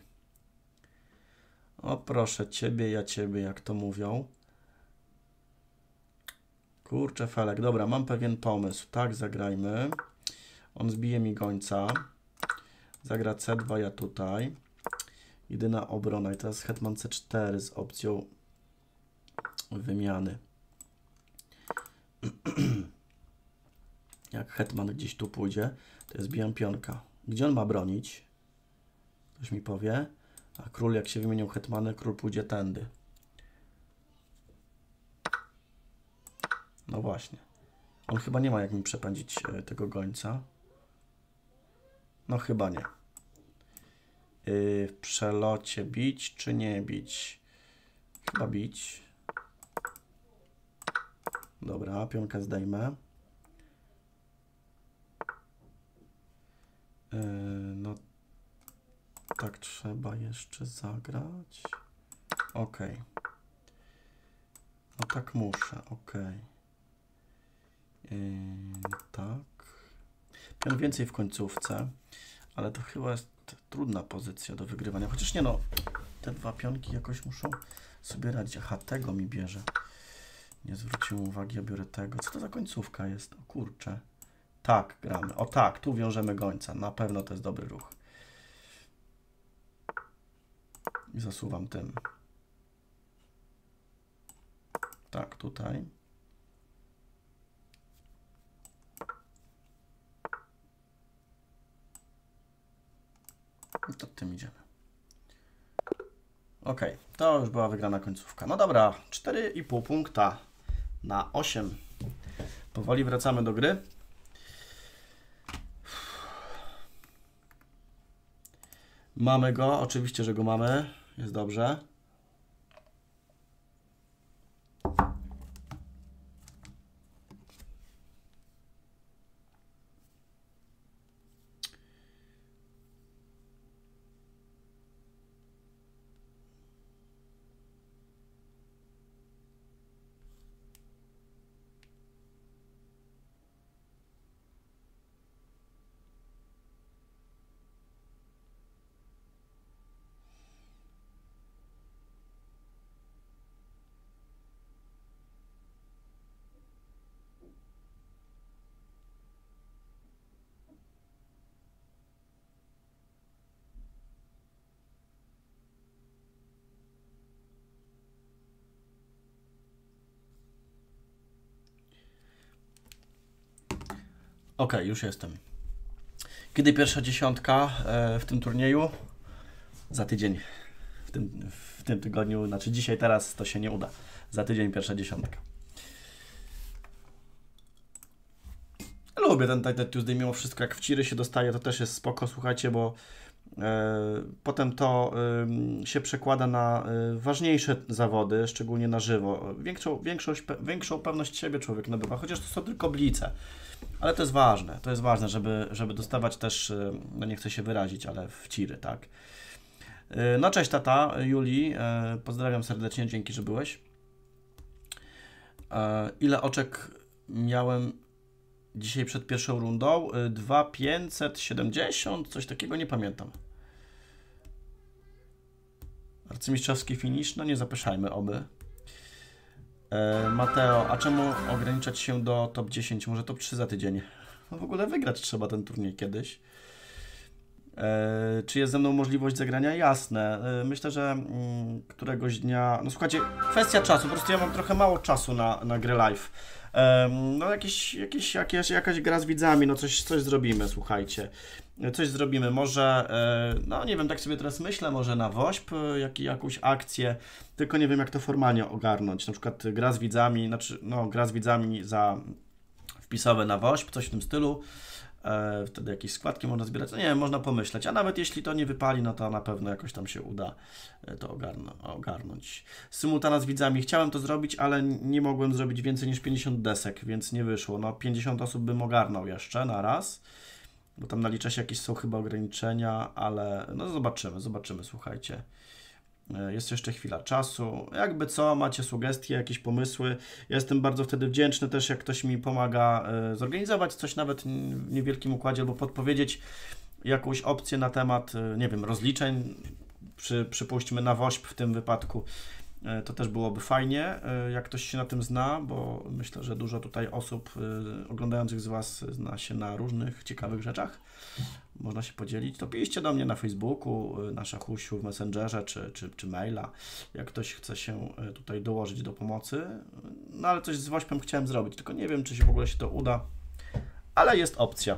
O proszę, ciebie, ja ciebie, jak to mówią. Kurczę, felek. Dobra, mam pewien pomysł. Tak, zagrajmy. On zbije mi gońca. Zagra C dwa, ja tutaj. Jedyna obrona. I teraz hetman C cztery z opcją wymiany. Jak hetman gdzieś tu pójdzie, to ja zbijam pionka. Gdzie on ma bronić? Ktoś mi powie. A król, jak się wymienią hetmany, król pójdzie tędy. No właśnie. On chyba nie ma jak mi przepędzić tego gońca. No chyba nie. Yy, w przelocie bić czy nie bić? Chyba bić. Dobra, pionkę zdejmę. Yy, no tak trzeba jeszcze zagrać. Ok. No tak muszę, ok. Yy, tak. Pion więcej w końcówce, ale to chyba jest trudna pozycja do wygrywania. Chociaż nie no, te dwa pionki jakoś muszą sobie radzić. Aha, tego mi bierze. Nie zwróciłem uwagi, ja biorę tego. Co to za końcówka jest? O kurczę. Tak, gramy. O tak, tu wiążemy gońca. Na pewno to jest dobry ruch. I zasuwam tym. Tak, tutaj. I to tym idziemy. Ok, to już była wygrana końcówka. No dobra, cztery i pół punkta na osiem. Powoli wracamy do gry. Mamy go, oczywiście, że go mamy. Jest dobrze. Ok, już jestem. Kiedy pierwsza dziesiątka e, w tym turnieju? Za tydzień. W tym, w tym tygodniu, znaczy dzisiaj, teraz to się nie uda. Za tydzień pierwsza dziesiątka. Lubię ten Title Tuesday mimo wszystko. Jak w ciry się dostaje, to też jest spoko, słuchajcie, bo e, potem to e, się przekłada na e, ważniejsze zawody, szczególnie na żywo. Większą, większość, pe, większą pewność siebie człowiek nabywa, chociaż to są tylko blice. Ale to jest ważne, to jest ważne, żeby, żeby dostawać też, no nie chcę się wyrazić, ale w ciry, tak. No cześć tata, Julii, pozdrawiam serdecznie, dzięki, że byłeś. Ile oczek miałem dzisiaj przed pierwszą rundą? dwa tysiące pięćset siedemdziesiąt, coś takiego, nie pamiętam. Arcymistrzowski finish, no nie zapeszajmy, oby. Mateo, a czemu ograniczać się do top dziesięć, może top trzy za tydzień? No w ogóle wygrać trzeba ten turniej kiedyś. E, czy jest ze mną możliwość zagrania? Jasne. E, myślę, że mm, któregoś dnia... No słuchajcie, kwestia czasu, po prostu ja mam trochę mało czasu na, na grę live. E, no jakieś, jakieś, jakieś, jakaś gra z widzami, no coś, coś zrobimy, słuchajcie. Coś zrobimy, może, e, no nie wiem, tak sobie teraz myślę, może na WOŚP jak, jakąś akcję, tylko nie wiem jak to formalnie ogarnąć, na przykład gra z widzami, znaczy, no gra z widzami za wpisowe na WOŚP, coś w tym stylu, e, wtedy jakieś składki można zbierać, no nie wiem, można pomyśleć, a nawet jeśli to nie wypali, no to na pewno jakoś tam się uda to ogarnąć. ogarnąć. Symultana z widzami, chciałem to zrobić, ale nie mogłem zrobić więcej niż pięćdziesiąt desek, więc nie wyszło, no pięćdziesiąt osób bym ogarnął jeszcze na raz. Bo tam nalicza się jakieś są chyba ograniczenia, ale no zobaczymy, zobaczymy, słuchajcie. Jest jeszcze chwila czasu. Jakby co, macie sugestie, jakieś pomysły. Ja jestem bardzo wtedy wdzięczny też, jak ktoś mi pomaga e, zorganizować coś nawet w niewielkim układzie, albo podpowiedzieć jakąś opcję na temat, e, nie wiem, rozliczeń, przy, przypuśćmy na WOŚP w tym wypadku. E, to też byłoby fajnie, e, jak ktoś się na tym zna, bo myślę, że dużo tutaj osób e, oglądających z Was zna się na różnych ciekawych rzeczach. Można się podzielić, to piszcie do mnie na Facebooku, na Szachusiu, w Messengerze czy, czy, czy maila, jak ktoś chce się tutaj dołożyć do pomocy. No ale coś z WOŚPem chciałem zrobić, tylko nie wiem, czy się w ogóle się to uda, ale jest opcja.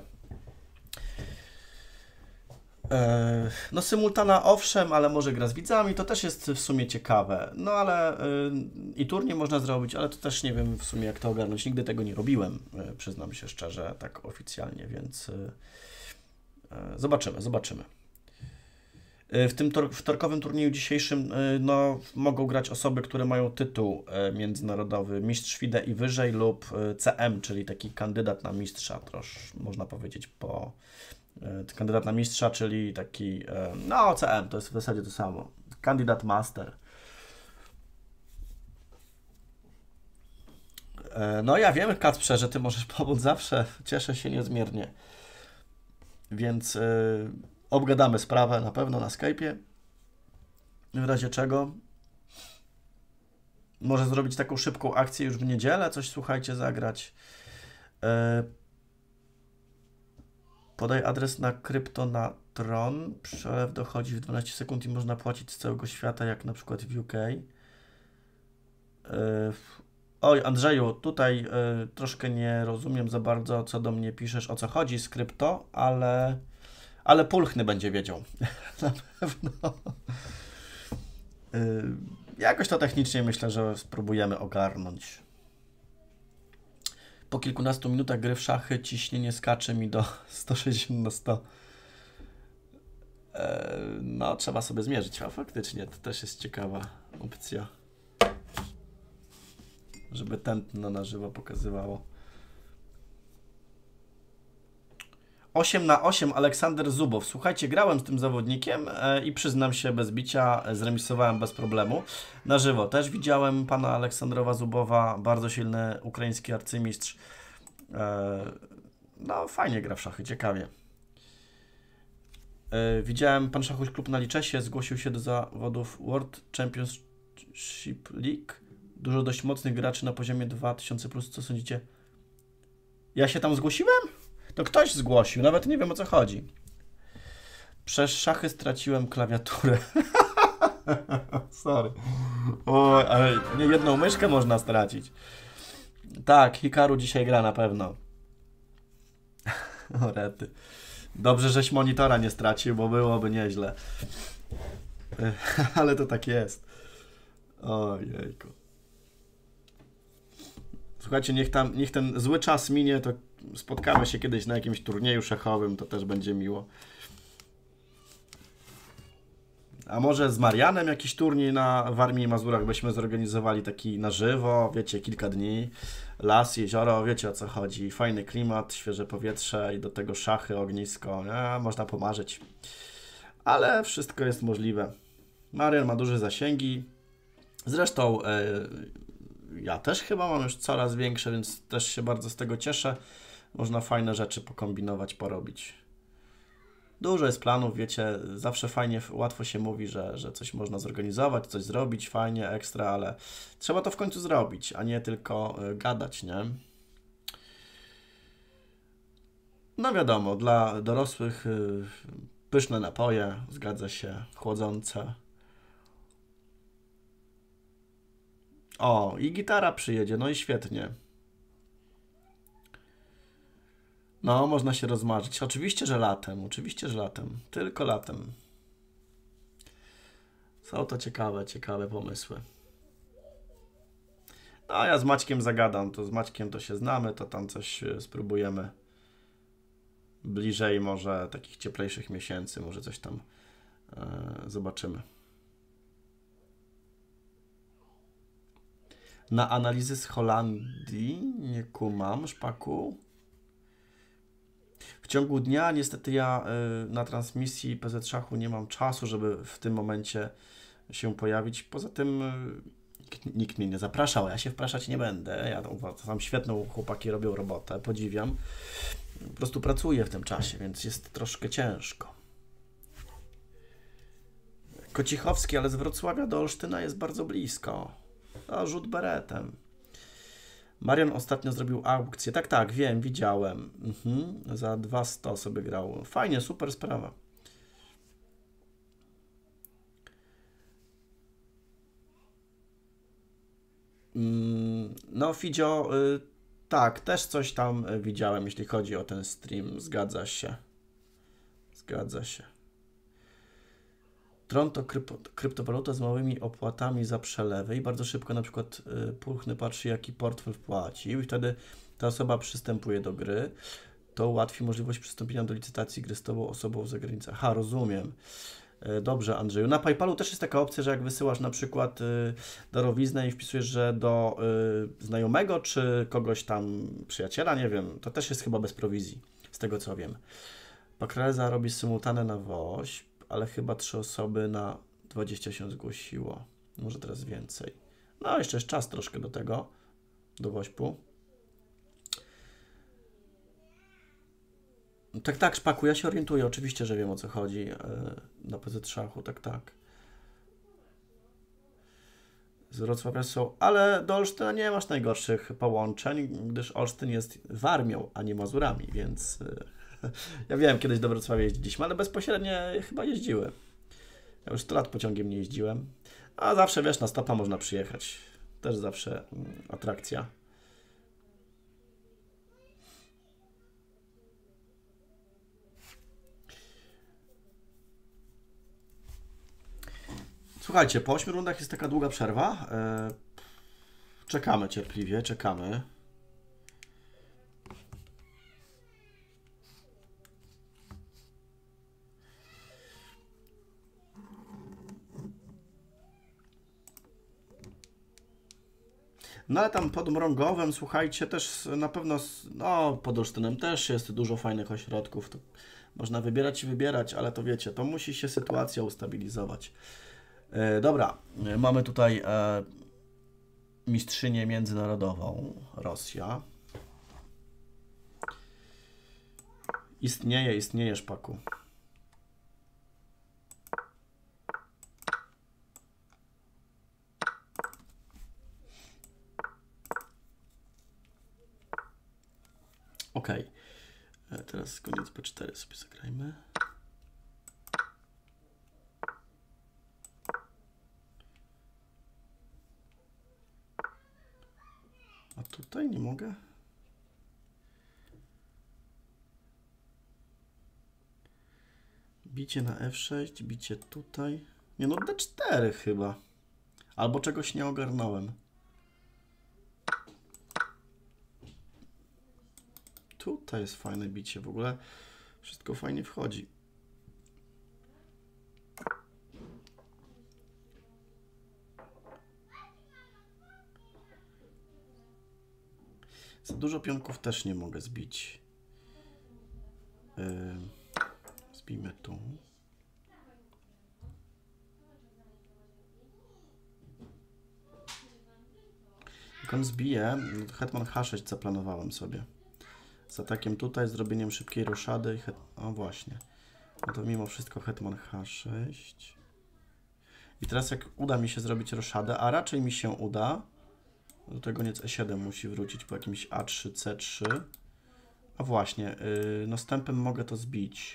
No symultana owszem, ale może gra z widzami, to też jest w sumie ciekawe. No ale i turniej można zrobić, ale to też nie wiem w sumie jak to ogarnąć. Nigdy tego nie robiłem, przyznam się szczerze, tak oficjalnie, więc... Zobaczymy, zobaczymy. W tym tor wtorkowym turnieju dzisiejszym no, mogą grać osoby, które mają tytuł międzynarodowy Mistrz F I D E i wyżej lub C M, czyli taki kandydat na mistrza, trosz, można powiedzieć po... Kandydat na mistrza, czyli taki... No, C M, to jest w zasadzie to samo. Kandydat master. No ja wiem, Kacprze, że Ty możesz pomóc zawsze. Cieszę się niezmiernie. Więc yy, obgadamy sprawę na pewno na Skype'ie. W razie czego może zrobić taką szybką akcję już w niedzielę, coś słuchajcie, zagrać. Yy, podaj adres na krypto na Tron. Przelew dochodzi w dwanaście sekund i można płacić z całego świata, jak na przykład w U K. Yy, Oj, Andrzeju, tutaj y, troszkę nie rozumiem za bardzo, co do mnie piszesz, o co chodzi z krypto, ale, ale Pulchny będzie wiedział. Na pewno. Y, jakoś to technicznie myślę, że spróbujemy ogarnąć. Po kilkunastu minutach gry w szachy ciśnienie skacze mi do sto sześćdziesiąt na sto. Eee, no, trzeba sobie zmierzyć, a faktycznie to też jest ciekawa opcja. Żeby tętno na żywo pokazywało. osiem na osiem Aleksander Zubow. Słuchajcie, grałem z tym zawodnikiem e, i przyznam się bez bicia, e, zremisowałem bez problemu. Na żywo też widziałem pana Aleksandrowa Zubowa, bardzo silny ukraiński arcymistrz. E, no, fajnie gra w szachy, ciekawie. E, widziałem, pan Szachuś Klub na Liczesie zgłosił się do zawodów World Championship League. Dużo dość mocnych graczy na poziomie dwa tysiące plus. Co sądzicie? Ja się tam zgłosiłem? To ktoś zgłosił, nawet nie wiem o co chodzi. Przez szachy straciłem klawiaturę. Sorry. O, ale nie jedną myszkę można stracić. Tak, Hikaru dzisiaj gra na pewno. O rety. Dobrze, żeś monitora nie stracił, bo byłoby nieźle. Ale to tak jest. Ojejku. Słuchajcie, niech, tam, niech ten zły czas minie, to spotkamy się kiedyś na jakimś turnieju szachowym, to też będzie miło. A może z Marianem jakiś turniej na Warmii i Mazurach byśmy zorganizowali taki na żywo, wiecie, kilka dni, las, jezioro, wiecie o co chodzi, fajny klimat, świeże powietrze i do tego szachy, ognisko, nie? Można pomarzyć. Ale wszystko jest możliwe. Marian ma duże zasięgi, zresztą yy, ja też chyba mam już coraz większe, więc też się bardzo z tego cieszę. Można fajne rzeczy pokombinować, porobić. Dużo jest planów, wiecie, zawsze fajnie, łatwo się mówi, że, że coś można zorganizować, coś zrobić, fajnie, ekstra, ale trzeba to w końcu zrobić, a nie tylko y, gadać, nie? No wiadomo, dla dorosłych y, pyszne napoje, zgadza się, chłodzące. O, i gitara przyjedzie, no i świetnie. No, można się rozmarzyć. Oczywiście, że latem. Oczywiście, że latem. Tylko latem. Są to ciekawe, ciekawe pomysły. No, a ja z Maćkiem zagadam. To z Maćkiem to się znamy, to tam coś spróbujemy. Bliżej może takich cieplejszych miesięcy. Może coś tam e, zobaczymy. Na analizy z Holandii nie kumam, szpaku. W ciągu dnia niestety ja y, na transmisji P Z Szachu nie mam czasu, żeby w tym momencie się pojawić. Poza tym y, nikt mnie nie zapraszał, ja się wpraszać nie będę. Ja tam świetną chłopaki robią robotę, podziwiam. Po prostu pracuję w tym czasie, więc jest troszkę ciężko. Kocichowski, ale z Wrocławia do Olsztyna jest bardzo blisko. A rzut beretem. Marian ostatnio zrobił aukcję. Tak, tak, wiem, widziałem. Mhm. Za dwa sto sobie grał. Fajnie, super sprawa. No, Fidzio, y, tak, też coś tam widziałem, jeśli chodzi o ten stream. Zgadza się. Zgadza się. Tron to krypto, kryptowaluta z małymi opłatami za przelewy i bardzo szybko na przykład y, Puchny patrzy, jaki portfel wpłacił i wtedy ta osoba przystępuje do gry. To ułatwi możliwość przystąpienia do licytacji gry z tobą osobą za granicą. Ha, rozumiem. Y, dobrze, Andrzeju. Na PayPalu też jest taka opcja, że jak wysyłasz na przykład y, darowiznę i wpisujesz, że do y, znajomego czy kogoś tam przyjaciela, nie wiem, to też jest chyba bez prowizji, z tego co wiem. Pakreza robi symultane na woźb, ale chyba trzy osoby na dwadzieścia się zgłosiło. Może teraz więcej. No, jeszcze jest czas troszkę do tego, do woźpu. Tak, tak, szpaku, ja się orientuję. Oczywiście, że wiem o co chodzi na P Z Szachu, tak, tak. Z Wrocławia są, ale do Olsztyna nie masz najgorszych połączeń, gdyż Olsztyn jest Warmią, a nie Mazurami, więc ja wiem, kiedyś do Wrocławia jeździliśmy, ale bezpośrednio chyba jeździły. Ja już sto lat pociągiem nie jeździłem, a zawsze, wiesz, na stopa można przyjechać. Też zawsze mm, atrakcja. Słuchajcie, po ośmiu rundach jest taka długa przerwa. Czekamy cierpliwie, czekamy. No ale tam pod Mrągowem, słuchajcie, też na pewno, no pod Olsztynem też jest dużo fajnych ośrodków. To można wybierać i wybierać, ale to wiecie, to musi się sytuacja ustabilizować. E, dobra, mamy tutaj e, mistrzynię międzynarodową, Rosja. Istnieje, istnieje, Szpaku. Ok. Teraz koniec B cztery sobie zagrajmy. A tutaj nie mogę? Bicie na F sześć, bicie tutaj. Nie no, D cztery chyba. Albo czegoś nie ogarnąłem. Tutaj jest fajne bicie, w ogóle wszystko fajnie wchodzi. Za dużo pionków też nie mogę zbić. Yy, zbijmy tu. Jak on zbije, hetman H sześć zaplanowałem sobie. Z atakiem tutaj, zrobieniem szybkiej roszady. Het... O właśnie. No to mimo wszystko hetman H sześć. I teraz jak uda mi się zrobić roszadę, a raczej mi się uda, do tego koniec E siedem musi wrócić po jakimś A trzy, C trzy. A właśnie, yy, następem mogę to zbić.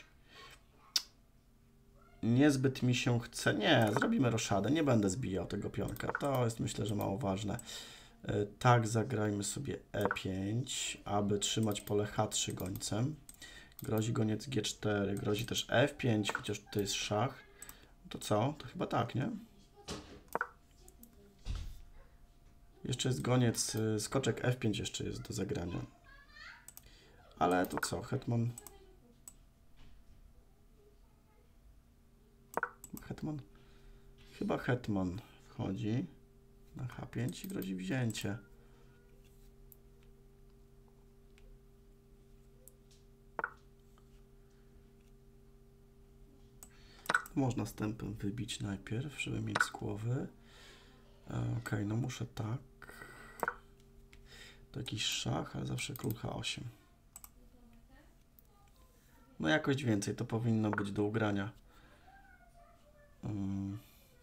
Niezbyt mi się chce. Nie, zrobimy roszadę. Nie będę zbijał tego pionka. To jest, myślę, że mało ważne. Yy, tak, zagrajmy sobie E pięć, aby trzymać pole H trzy gońcem. Grozi goniec G cztery, grozi też F pięć, chociaż tutaj jest szach. To co? To chyba tak, nie? Jeszcze jest goniec, skoczek F pięć jeszcze jest do zagrania. Ale to co? Hetman... Hetman? Chyba hetman wchodzi na H pięć i grozi wzięcie. Można stępem wybić najpierw, żeby mieć z głowy. Ok, no muszę tak. To jakiś szach, ale zawsze król H osiem. No jakoś więcej to powinno być do ugrania. Um.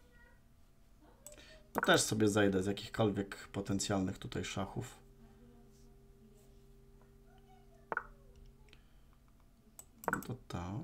No też sobie zajdę z jakichkolwiek potencjalnych tutaj szachów. No to tak.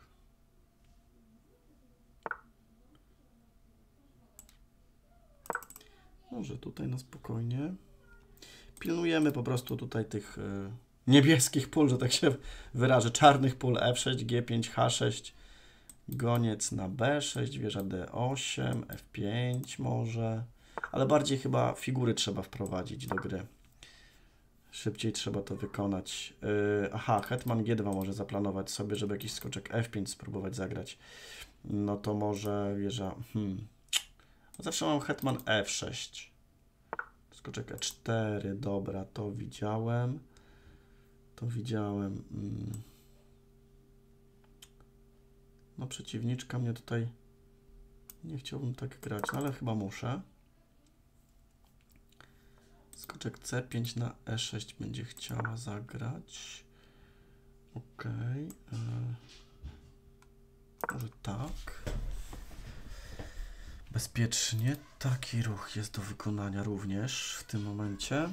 Może tutaj na spokojnie. Pilnujemy po prostu tutaj tych y, niebieskich pól, że tak się wyrażę. Czarnych pól F sześć, G pięć, H sześć. Goniec na B sześć, wieża D osiem, F pięć może. Ale bardziej chyba figury trzeba wprowadzić do gry. Szybciej trzeba to wykonać. Yy, aha, hetman G dwa może zaplanować sobie, żeby jakiś skoczek F pięć spróbować zagrać. No to może wieża... Hmm. Zawsze mam hetman F sześć. Skoczek E cztery, dobra, to widziałem. To widziałem. Hmm. No przeciwniczka mnie tutaj... Nie chciałbym tak grać, no ale chyba muszę. Skoczek C pięć na E sześć będzie chciała zagrać. Ok. Yy. Może tak. Bezpiecznie. Taki ruch jest do wykonania również w tym momencie.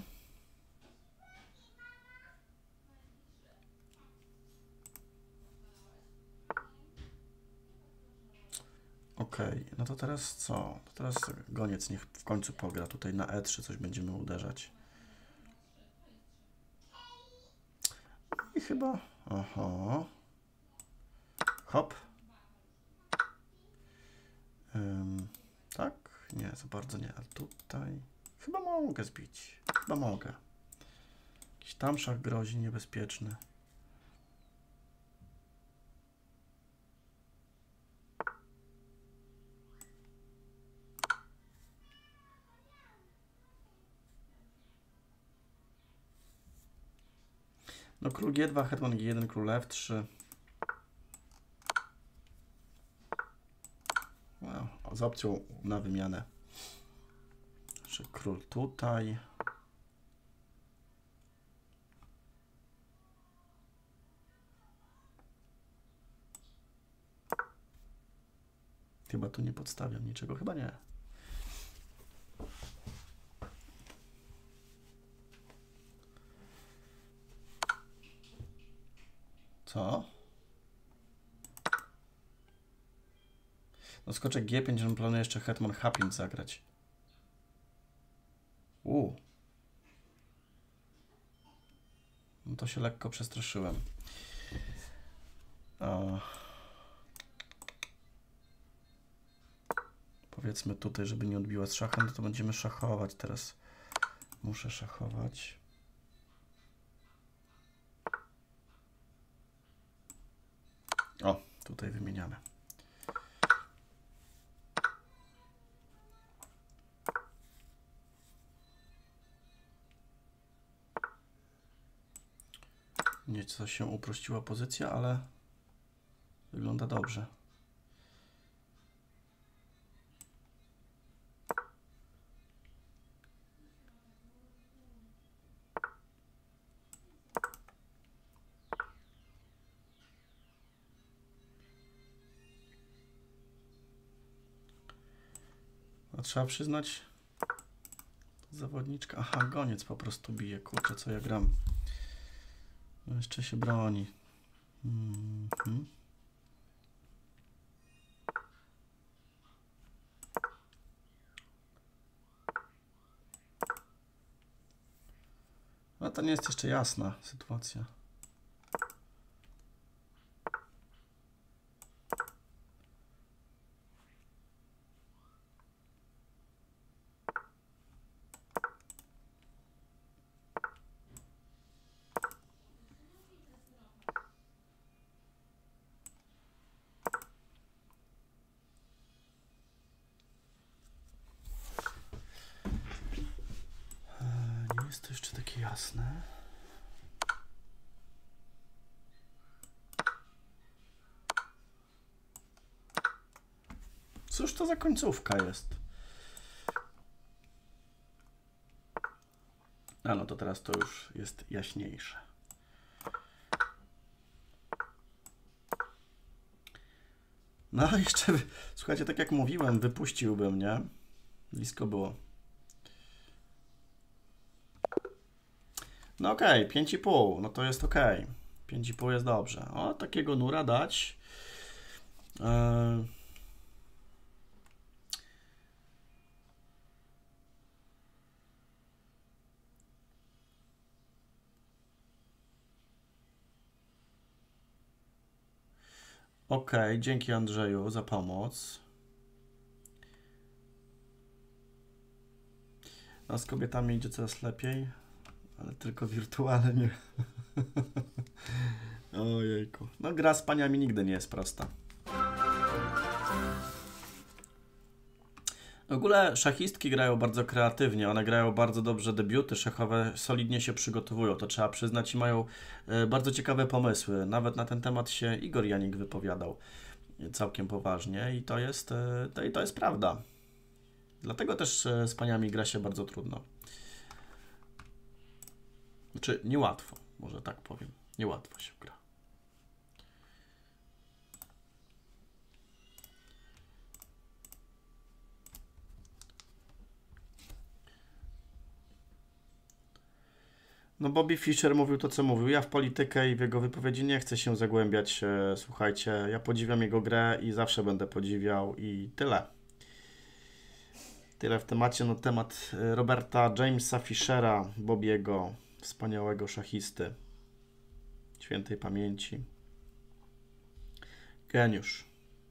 Ok, no to teraz co? To teraz goniec niech w końcu pogra. Tutaj na E trzy coś będziemy uderzać. I chyba... Aha. Hop. Um, tak? Nie, za bardzo nie. A tutaj... Chyba mogę zbić. Chyba mogę. Jakiś tam szach grozi niebezpieczny. No król G dwa, hetman G jeden, król F trzy. Wow, z opcją na wymianę. Jeszcze król tutaj. Chyba tu nie podstawiam niczego, chyba nie. Co? No skoczek G pięć, on planuje jeszcze hetman H pięć zagrać. U. No to się lekko przestraszyłem. A... Powiedzmy tutaj, żeby nie odbiła z szachem, no to będziemy szachować teraz. Muszę szachować. O, tutaj wymieniamy. Nieco się uprościła pozycja, ale wygląda dobrze. A trzeba przyznać, zawodniczka, aha, goniec po prostu bije, kurczę, co ja gram. No jeszcze się broni. Mm-hmm. No to nie jest jeszcze jasna sytuacja. Nie jest to jeszcze takie jasne. Cóż to za końcówka jest? A no to teraz to już jest jaśniejsze. No jeszcze, słuchajcie, tak jak mówiłem, wypuściłbym, nie? Blisko było. No okej, okay, pięć i pół, no to jest ok. pięć i pół jest dobrze. O, takiego nura dać. Yy... Ok, dzięki Andrzeju za pomoc. No z kobietami idzie coraz lepiej, ale tylko wirtualnie. Ojejku. No gra z paniami nigdy nie jest prosta. W ogóle szachistki grają bardzo kreatywnie, one grają bardzo dobrze debiuty szachowe, solidnie się przygotowują, to trzeba przyznać i mają bardzo ciekawe pomysły. Nawet na ten temat się Igor Janik wypowiadał całkiem poważnie i to jest, to, i to jest prawda. Dlatego też z paniami gra się bardzo trudno. Znaczy niełatwo, może tak powiem. Niełatwo się gra. No Bobby Fischer mówił to, co mówił. Ja w politykę i w jego wypowiedzi nie chcę się zagłębiać. Słuchajcie, ja podziwiam jego grę i zawsze będę podziwiał i tyle. Tyle w temacie. No temat Roberta Jamesa Fischera, Bobiego, wspaniałego szachisty. Świętej pamięci. Geniusz.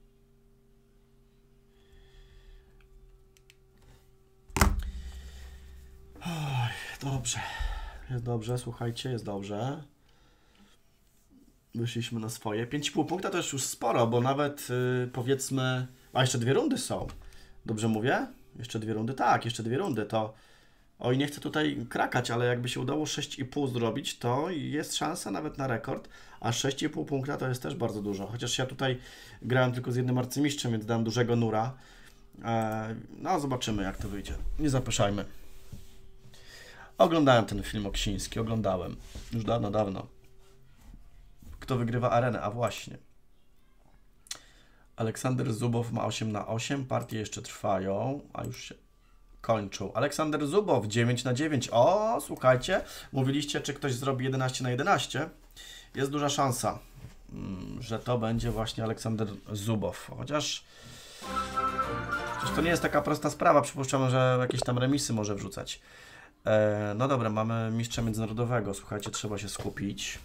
Oj, dobrze. Jest dobrze, słuchajcie, jest dobrze. Wyszliśmy na swoje. pięć i pół punkta to jest już sporo, bo nawet yy, powiedzmy... A jeszcze dwie rundy są. Dobrze mówię? Jeszcze dwie rundy? Tak, jeszcze dwie rundy. To Oj, nie chcę tutaj krakać, ale jakby się udało sześć i pół zrobić, to jest szansa nawet na rekord, a sześć i pół punkta to jest też bardzo dużo. Chociaż ja tutaj grałem tylko z jednym arcymistrzem, więc dałem dużego nura. Eee, no, zobaczymy jak to wyjdzie. Nie zapeszajmy. Oglądałem ten film Oksiński, oglądałem. Już dawno, dawno. Kto wygrywa arenę? A właśnie. Aleksander Zubow ma osiem na osiem, partie jeszcze trwają, a już się kończą. Aleksander Zubow dziewięć na dziewięć. O, słuchajcie, mówiliście, czy ktoś zrobi jedenaście na jedenaście. Jest duża szansa, że to będzie właśnie Aleksander Zubow. Chociaż, chociaż to nie jest taka prosta sprawa. Przypuszczam, że jakieś tam remisy może wrzucać. E, no dobra, mamy mistrza międzynarodowego. Słuchajcie, trzeba się skupić.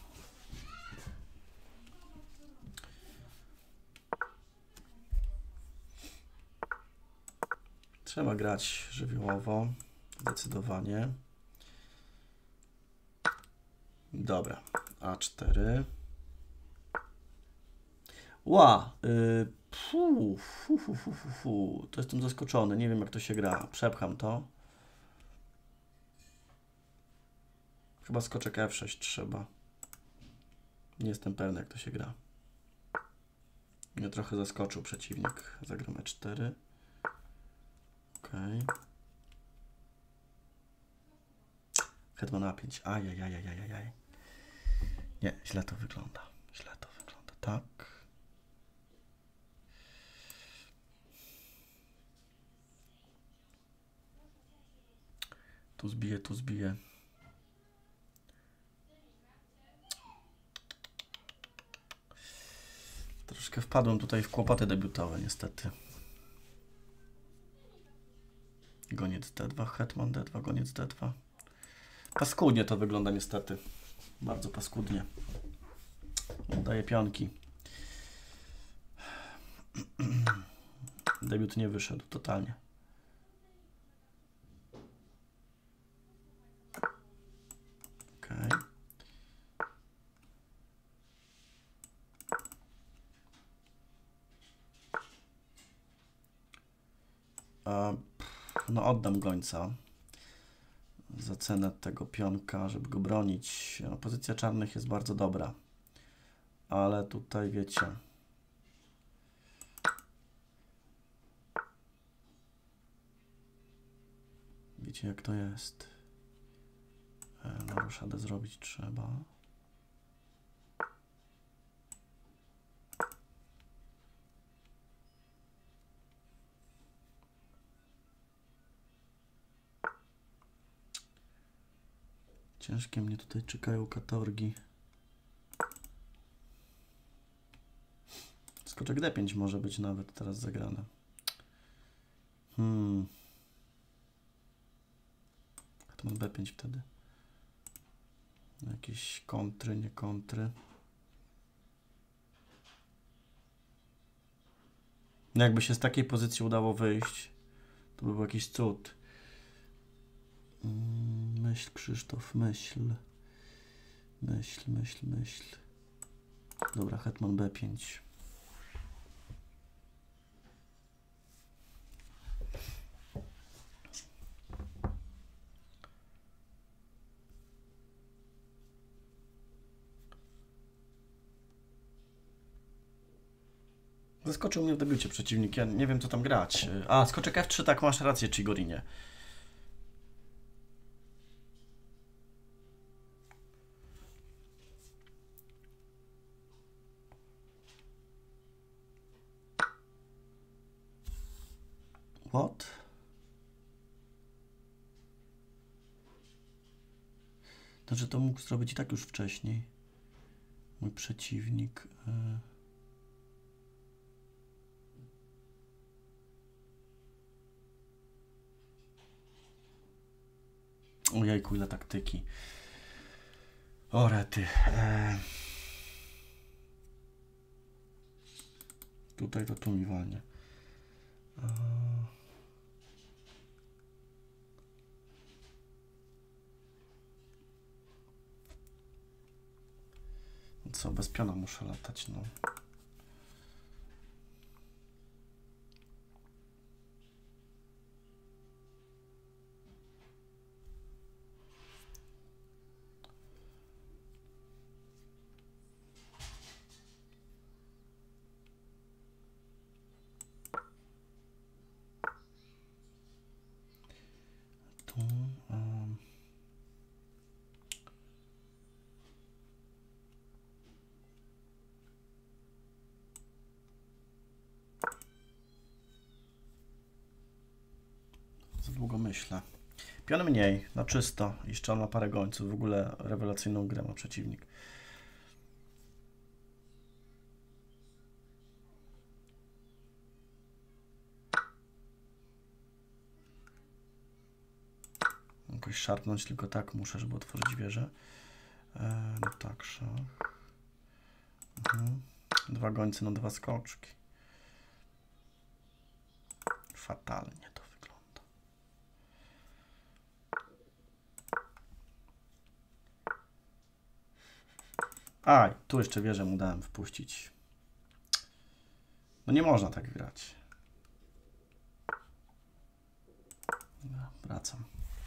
Trzeba grać żywiołowo, zdecydowanie. Dobra, A cztery. Ła, yy, fu, fu, fu, fu, fu, fu. To jestem zaskoczony, nie wiem jak to się gra. Przepcham to. Chyba skoczek F sześć trzeba. Nie jestem pewny jak to się gra. Mnie trochę zaskoczył przeciwnik. Zagram E cztery. Okej. Okay. Hetman A pięć. Ajajajajajaj. Nie, źle to wygląda. Źle to wygląda. Tak. Tu zbiję, tu zbiję. Troszkę wpadłem tutaj w kłopoty debiutowe, niestety. Goniec D dwa, hetman D dwa, goniec D dwa. Paskudnie to wygląda niestety. Bardzo paskudnie. Oddaję pionki. Debiut nie wyszedł totalnie. Okej. Okay. No oddam gońca za cenę tego pionka, żeby go bronić. No, pozycja czarnych jest bardzo dobra, ale tutaj wiecie, wiecie jak to jest. No, ruszadę zrobić trzeba. Ciężkie mnie tutaj czekają katorgi. Skoczek D pięć może być nawet teraz zagrane. Hmm. Hetman B pięć wtedy. Jakieś kontry, nie kontry. No jakby się z takiej pozycji udało wyjść, to by był jakiś cud. Myśl, Krzysztof, myśl. Myśl, myśl, myśl. Dobra, hetman B pięć. Zaskoczył mnie w debiucie przeciwnik, ja nie wiem co tam grać. A, skoczek F trzy, tak, masz rację, Chigorinie. What? Znaczy to mógł zrobić i tak już wcześniej. Mój przeciwnik. Ojejku, ile taktyki. O rety. E... Tutaj to tu mi walnie. E... Co, bez piona muszę latać, no. myślę. Pion mniej, no czysto. Jeszcze on ma parę gońców. W ogóle rewelacyjną grę ma przeciwnik. Jakoś szarpnąć tylko tak muszę, żeby otworzyć wieżę. Eee, no tak, szach. Mhm. Dwa gońce na dwa skoczki. Fatalnie to wygląda. Aj, tu jeszcze wieżę mu dałem wpuścić. No nie można tak grać. Dobra, wracam.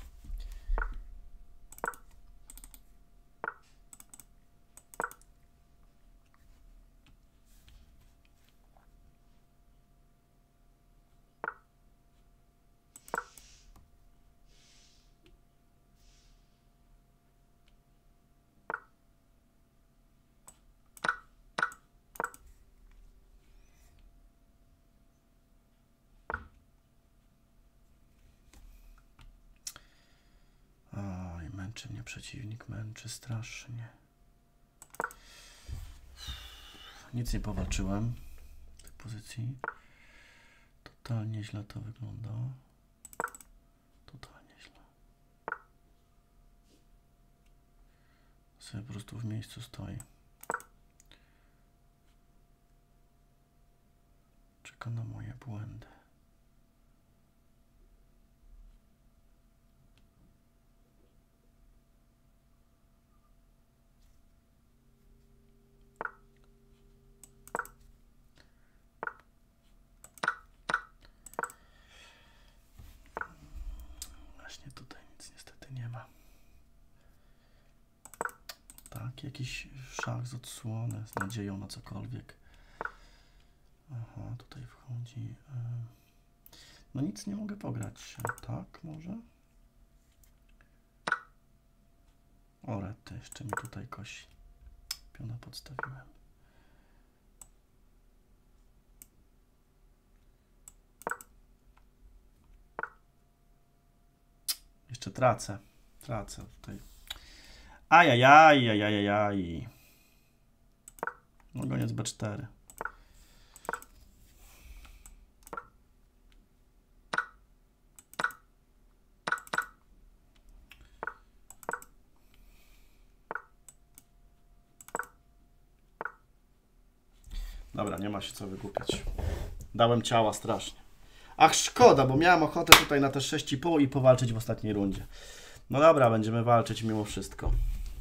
Oj, męczy mnie przeciwnik, męczy strasznie. Nic nie powalczyłem w tej pozycji. Totalnie źle to wygląda. Totalnie źle. Sobie po prostu w miejscu stoi. Czeka na moje błędy. Właśnie tutaj nic niestety nie ma. Tak, jakiś szach z odsłony, z nadzieją na cokolwiek. Aha, tutaj wchodzi. No nic nie mogę pograć. Tak, może? O, rety, jeszcze mi tutaj kosi. Piona podstawiłem. Jeszcze tracę. Tracę tutaj. Ajajaj, ajajaj. No goniec B cztery. Dobra, nie ma się co wygłupiać. Dałem ciała strasznie. Ach, szkoda, bo miałem ochotę tutaj na te sześć i pół i powalczyć w ostatniej rundzie. No dobra, będziemy walczyć mimo wszystko.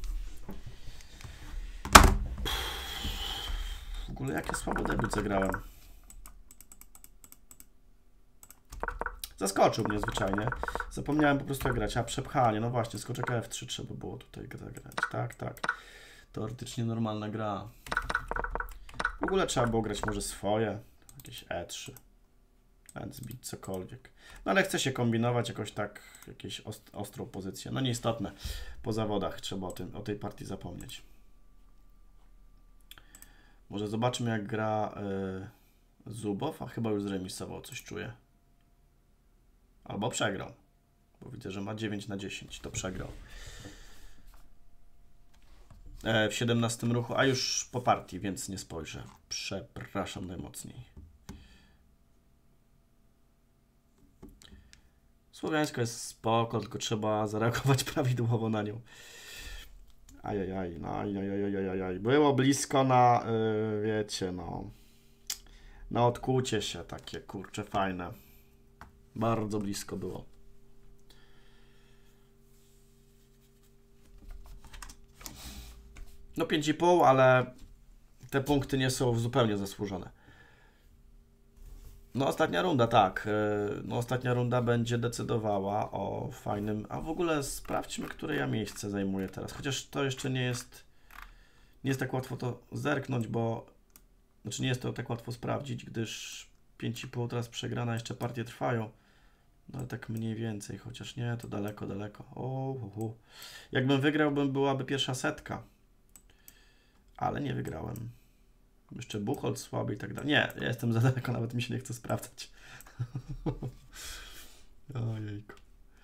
W ogóle jakie słabo debiut zagrałem. Zaskoczył mnie zwyczajnie. Zapomniałem po prostu jak grać. A przepchanie, no właśnie, skoczek F trzy trzeba było tutaj grać. Tak, tak. Teoretycznie normalna gra. W ogóle trzeba było grać może swoje. Jakieś E trzy. Nawet zbić cokolwiek. No ale chce się kombinować jakoś tak, jakieś ost ostrą pozycję. No nieistotne. Po zawodach trzeba o, tym, o tej partii zapomnieć. Może zobaczmy jak gra yy, Zubow, a chyba już zremisował, coś czuję. Albo przegrał. Bo widzę, że ma dziewięć na dziesięć, to przegrał. E, w siedemnastym ruchu, a już po partii, więc nie spojrzę. Przepraszam najmocniej. Słowiańska jest spoko, tylko trzeba zareagować prawidłowo na nią. Ajajaj, no ajajajajajaj. Było blisko na, yy, wiecie, no, na odkucie się takie, kurcze, fajne. Bardzo blisko było. No pięć i pół, ale te punkty nie są zupełnie zasłużone. No ostatnia runda, tak. No ostatnia runda będzie decydowała o fajnym... A w ogóle sprawdźmy, które ja miejsce zajmuję teraz. Chociaż to jeszcze nie jest... Nie jest tak łatwo to zerknąć, bo... Znaczy nie jest to tak łatwo sprawdzić, gdyż pięć i pół teraz przegrana, jeszcze partie trwają. No ale tak mniej więcej, chociaż nie, to daleko, daleko. O, uh, uh. Jakbym wygrał, bym byłaby pierwsza setka. Ale nie wygrałem. Jeszcze Buchholz słaby i tak dalej. Nie, ja jestem za daleko, nawet mi się nie chce sprawdzać. Ojejku.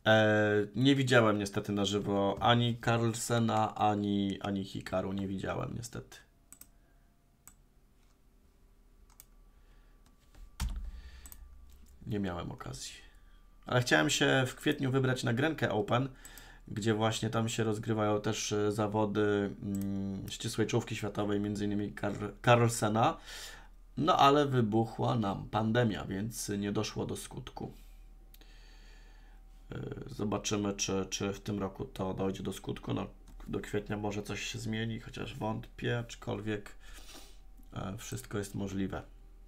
E, nie widziałem niestety na żywo ani Carlsena, ani, ani Hikaru. Nie widziałem niestety. Nie miałem okazji. Ale chciałem się w kwietniu wybrać na Grenkę Open, gdzie właśnie tam się rozgrywają też zawody mm, ścisłej czołówki światowej, między innymi Kar- Carlsena. No ale wybuchła nam pandemia, więc nie doszło do skutku. Zobaczymy, czy, czy w tym roku to dojdzie do skutku. No, do kwietnia może coś się zmieni, chociaż wątpię, aczkolwiek wszystko jest możliwe.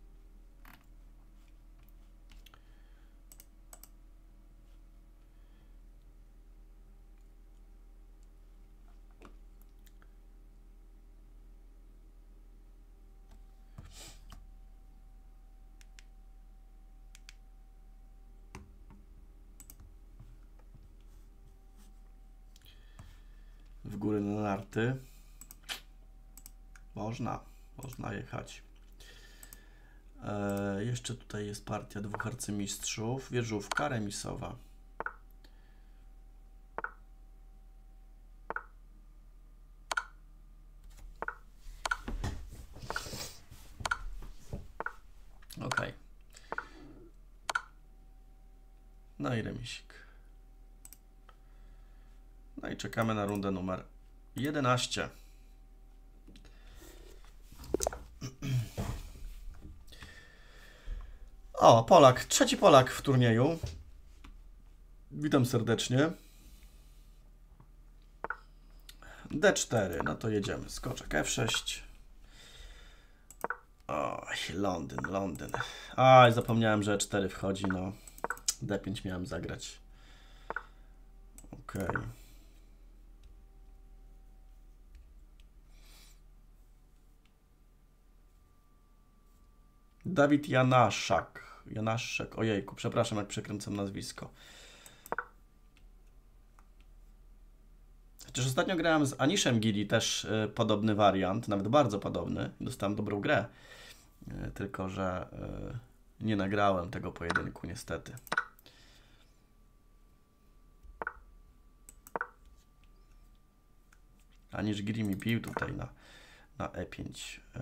W góry na narty. Można, można jechać. E, jeszcze tutaj jest partia dwóch arcymistrzów. Wieżówka remisowa. Ok. No i remisik. No i czekamy na rundę numer jedenaście. O, Polak. Trzeci Polak w turnieju. Witam serdecznie. D cztery. No to jedziemy. Skoczek F sześć. Oj, Londyn, Londyn. Aj, zapomniałem, że E cztery wchodzi. No, D pięć miałem zagrać. Okej. Okay. Dawid Janaszak. Janaszek, ojejku, przepraszam, jak przekręcam nazwisko. Chociaż ostatnio grałem z Aniszem Gili, też y, podobny wariant, nawet bardzo podobny. Dostałem dobrą grę, y, tylko że y, nie nagrałem tego pojedynku niestety. Anisz Gili mi bił tutaj na, na E pięć. Y.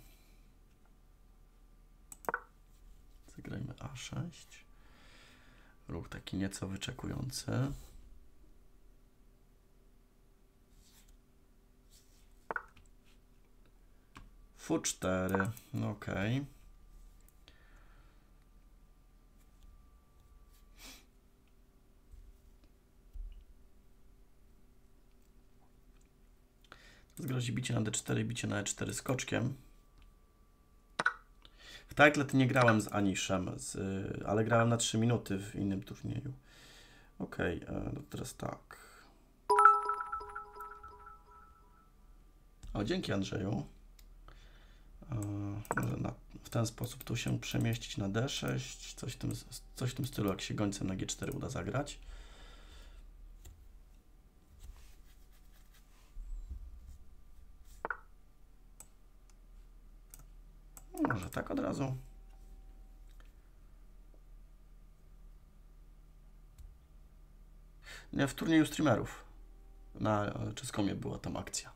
Zagrajmy A sześć. Ruch taki nieco wyczekujący. F cztery. No okej. Okay. Zgrozi bicie na D cztery, bicie na E cztery skoczkiem. W Titlet nie grałem z Aniszem, z, ale grałem na trzy minuty w innym turnieju. Okej, okay, no teraz tak. O, dzięki Andrzeju. Może na, w ten sposób tu się przemieścić na D sześć, coś w tym, coś w tym stylu, jak się gońcem na G cztery uda zagrać. Może tak od razu. Nie, w turnieju streamerów. Na Czeskomie była tam akcja.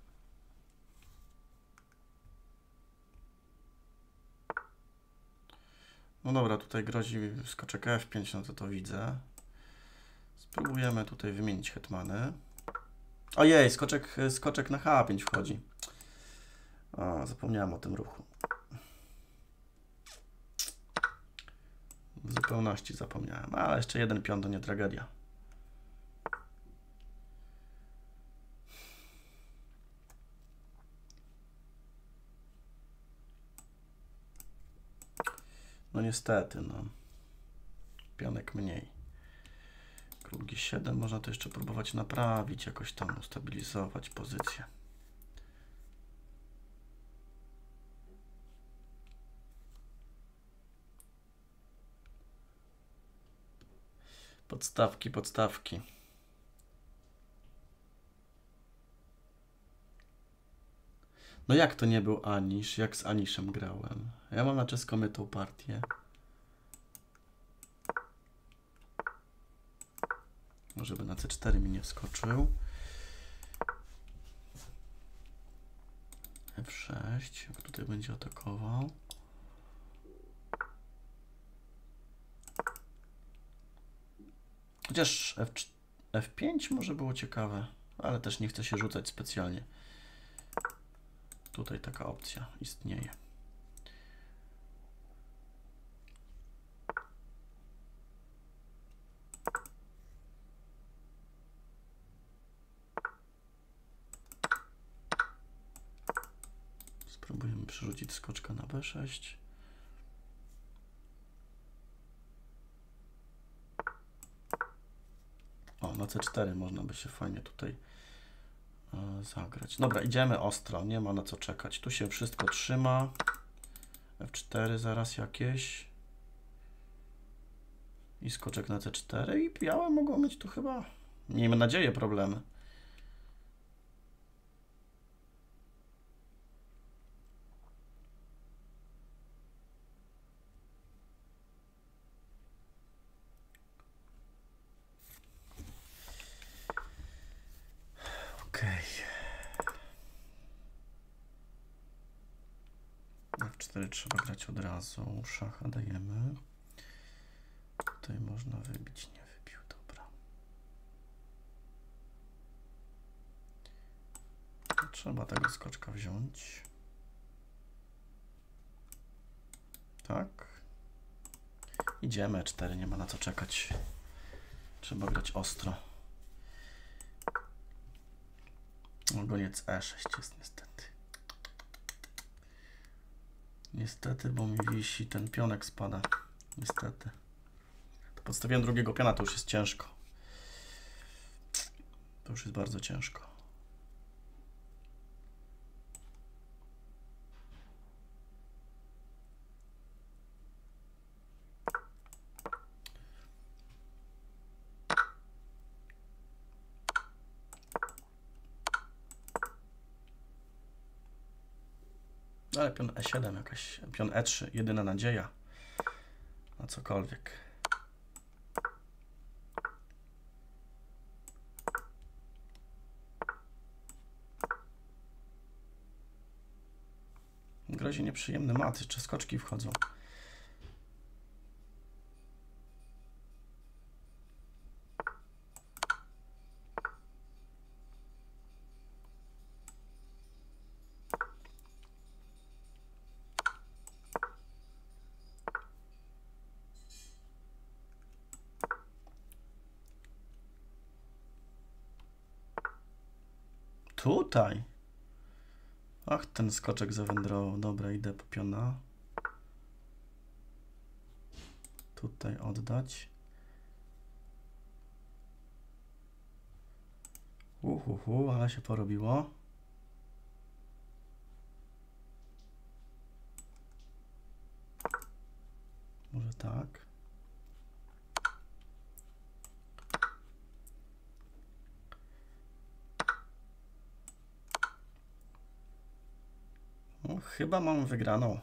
No dobra, tutaj grozi skoczek F pięć, no to to widzę. Spróbujemy tutaj wymienić hetmany. Ojej, skoczek, skoczek na H pięć wchodzi. O, zapomniałem o tym ruchu. W zupełności zapomniałem, ale jeszcze jeden pion to nie tragedia. No niestety, no. Pionek mniej. Król G siedem, można to jeszcze próbować naprawić, jakoś tam ustabilizować pozycję. Podstawki, podstawki. No jak to nie był Anisz? Jak z Aniszem grałem? Ja mam na Czeskomie tą partię. Żeby na C cztery mi nie wskoczył. F sześć, tutaj będzie atakował. Chociaż F cztery, F pięć może było ciekawe, ale też nie chcę się rzucać specjalnie. Tutaj taka opcja istnieje. Spróbujemy przerzucić skoczka na B sześć. O, na C cztery można by się fajnie tutaj e, zagrać. Dobra, idziemy ostro, nie ma na co czekać. Tu się wszystko trzyma. F cztery zaraz jakieś. I skoczek na C cztery i białe mogą mieć tu chyba, miejmy nadzieję, problemy. Okej. F cztery trzeba grać od razu. Szacha dajemy. Tutaj można wybić, nie wybił, dobra. Trzeba tego skoczka wziąć. Tak. Idziemy E cztery, nie ma na co czekać. Trzeba grać ostro. Goniec E sześć jest niestety. Niestety, bo mi wisi, ten pionek spada. Niestety. To podstawiłem drugiego piona, to już jest ciężko. To już jest bardzo ciężko. Ale pion E siedem jakaś, pion E trzy, jedyna nadzieja na cokolwiek. Grozi nieprzyjemny mat, jeszcze skoczki wchodzą. Tutaj. Ach, ten skoczek zawędrował. Dobra, idę po piona. Tutaj oddać. Uhuhu, ale się porobiło. Może tak. No, chyba mam wygraną.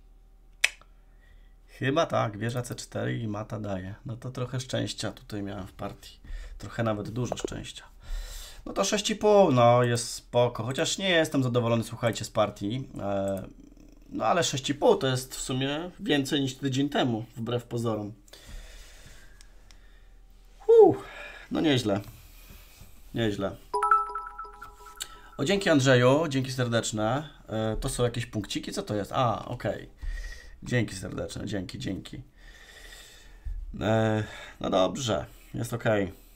Chyba tak, wieża C cztery i mata daje. No to trochę szczęścia tutaj miałem w partii. Trochę nawet dużo szczęścia. No to sześć i pół, no jest spoko. Chociaż nie jestem zadowolony, słuchajcie, z partii. E, no ale sześć i pół to jest w sumie więcej niż tydzień temu, wbrew pozorom. Uh, no nieźle. Nieźle. O, dzięki Andrzeju, dzięki serdeczne. E, to są jakieś punkciki? Co to jest? A, okej. Okay. Dzięki serdeczne, dzięki, dzięki. E, no dobrze, jest okej. Okay.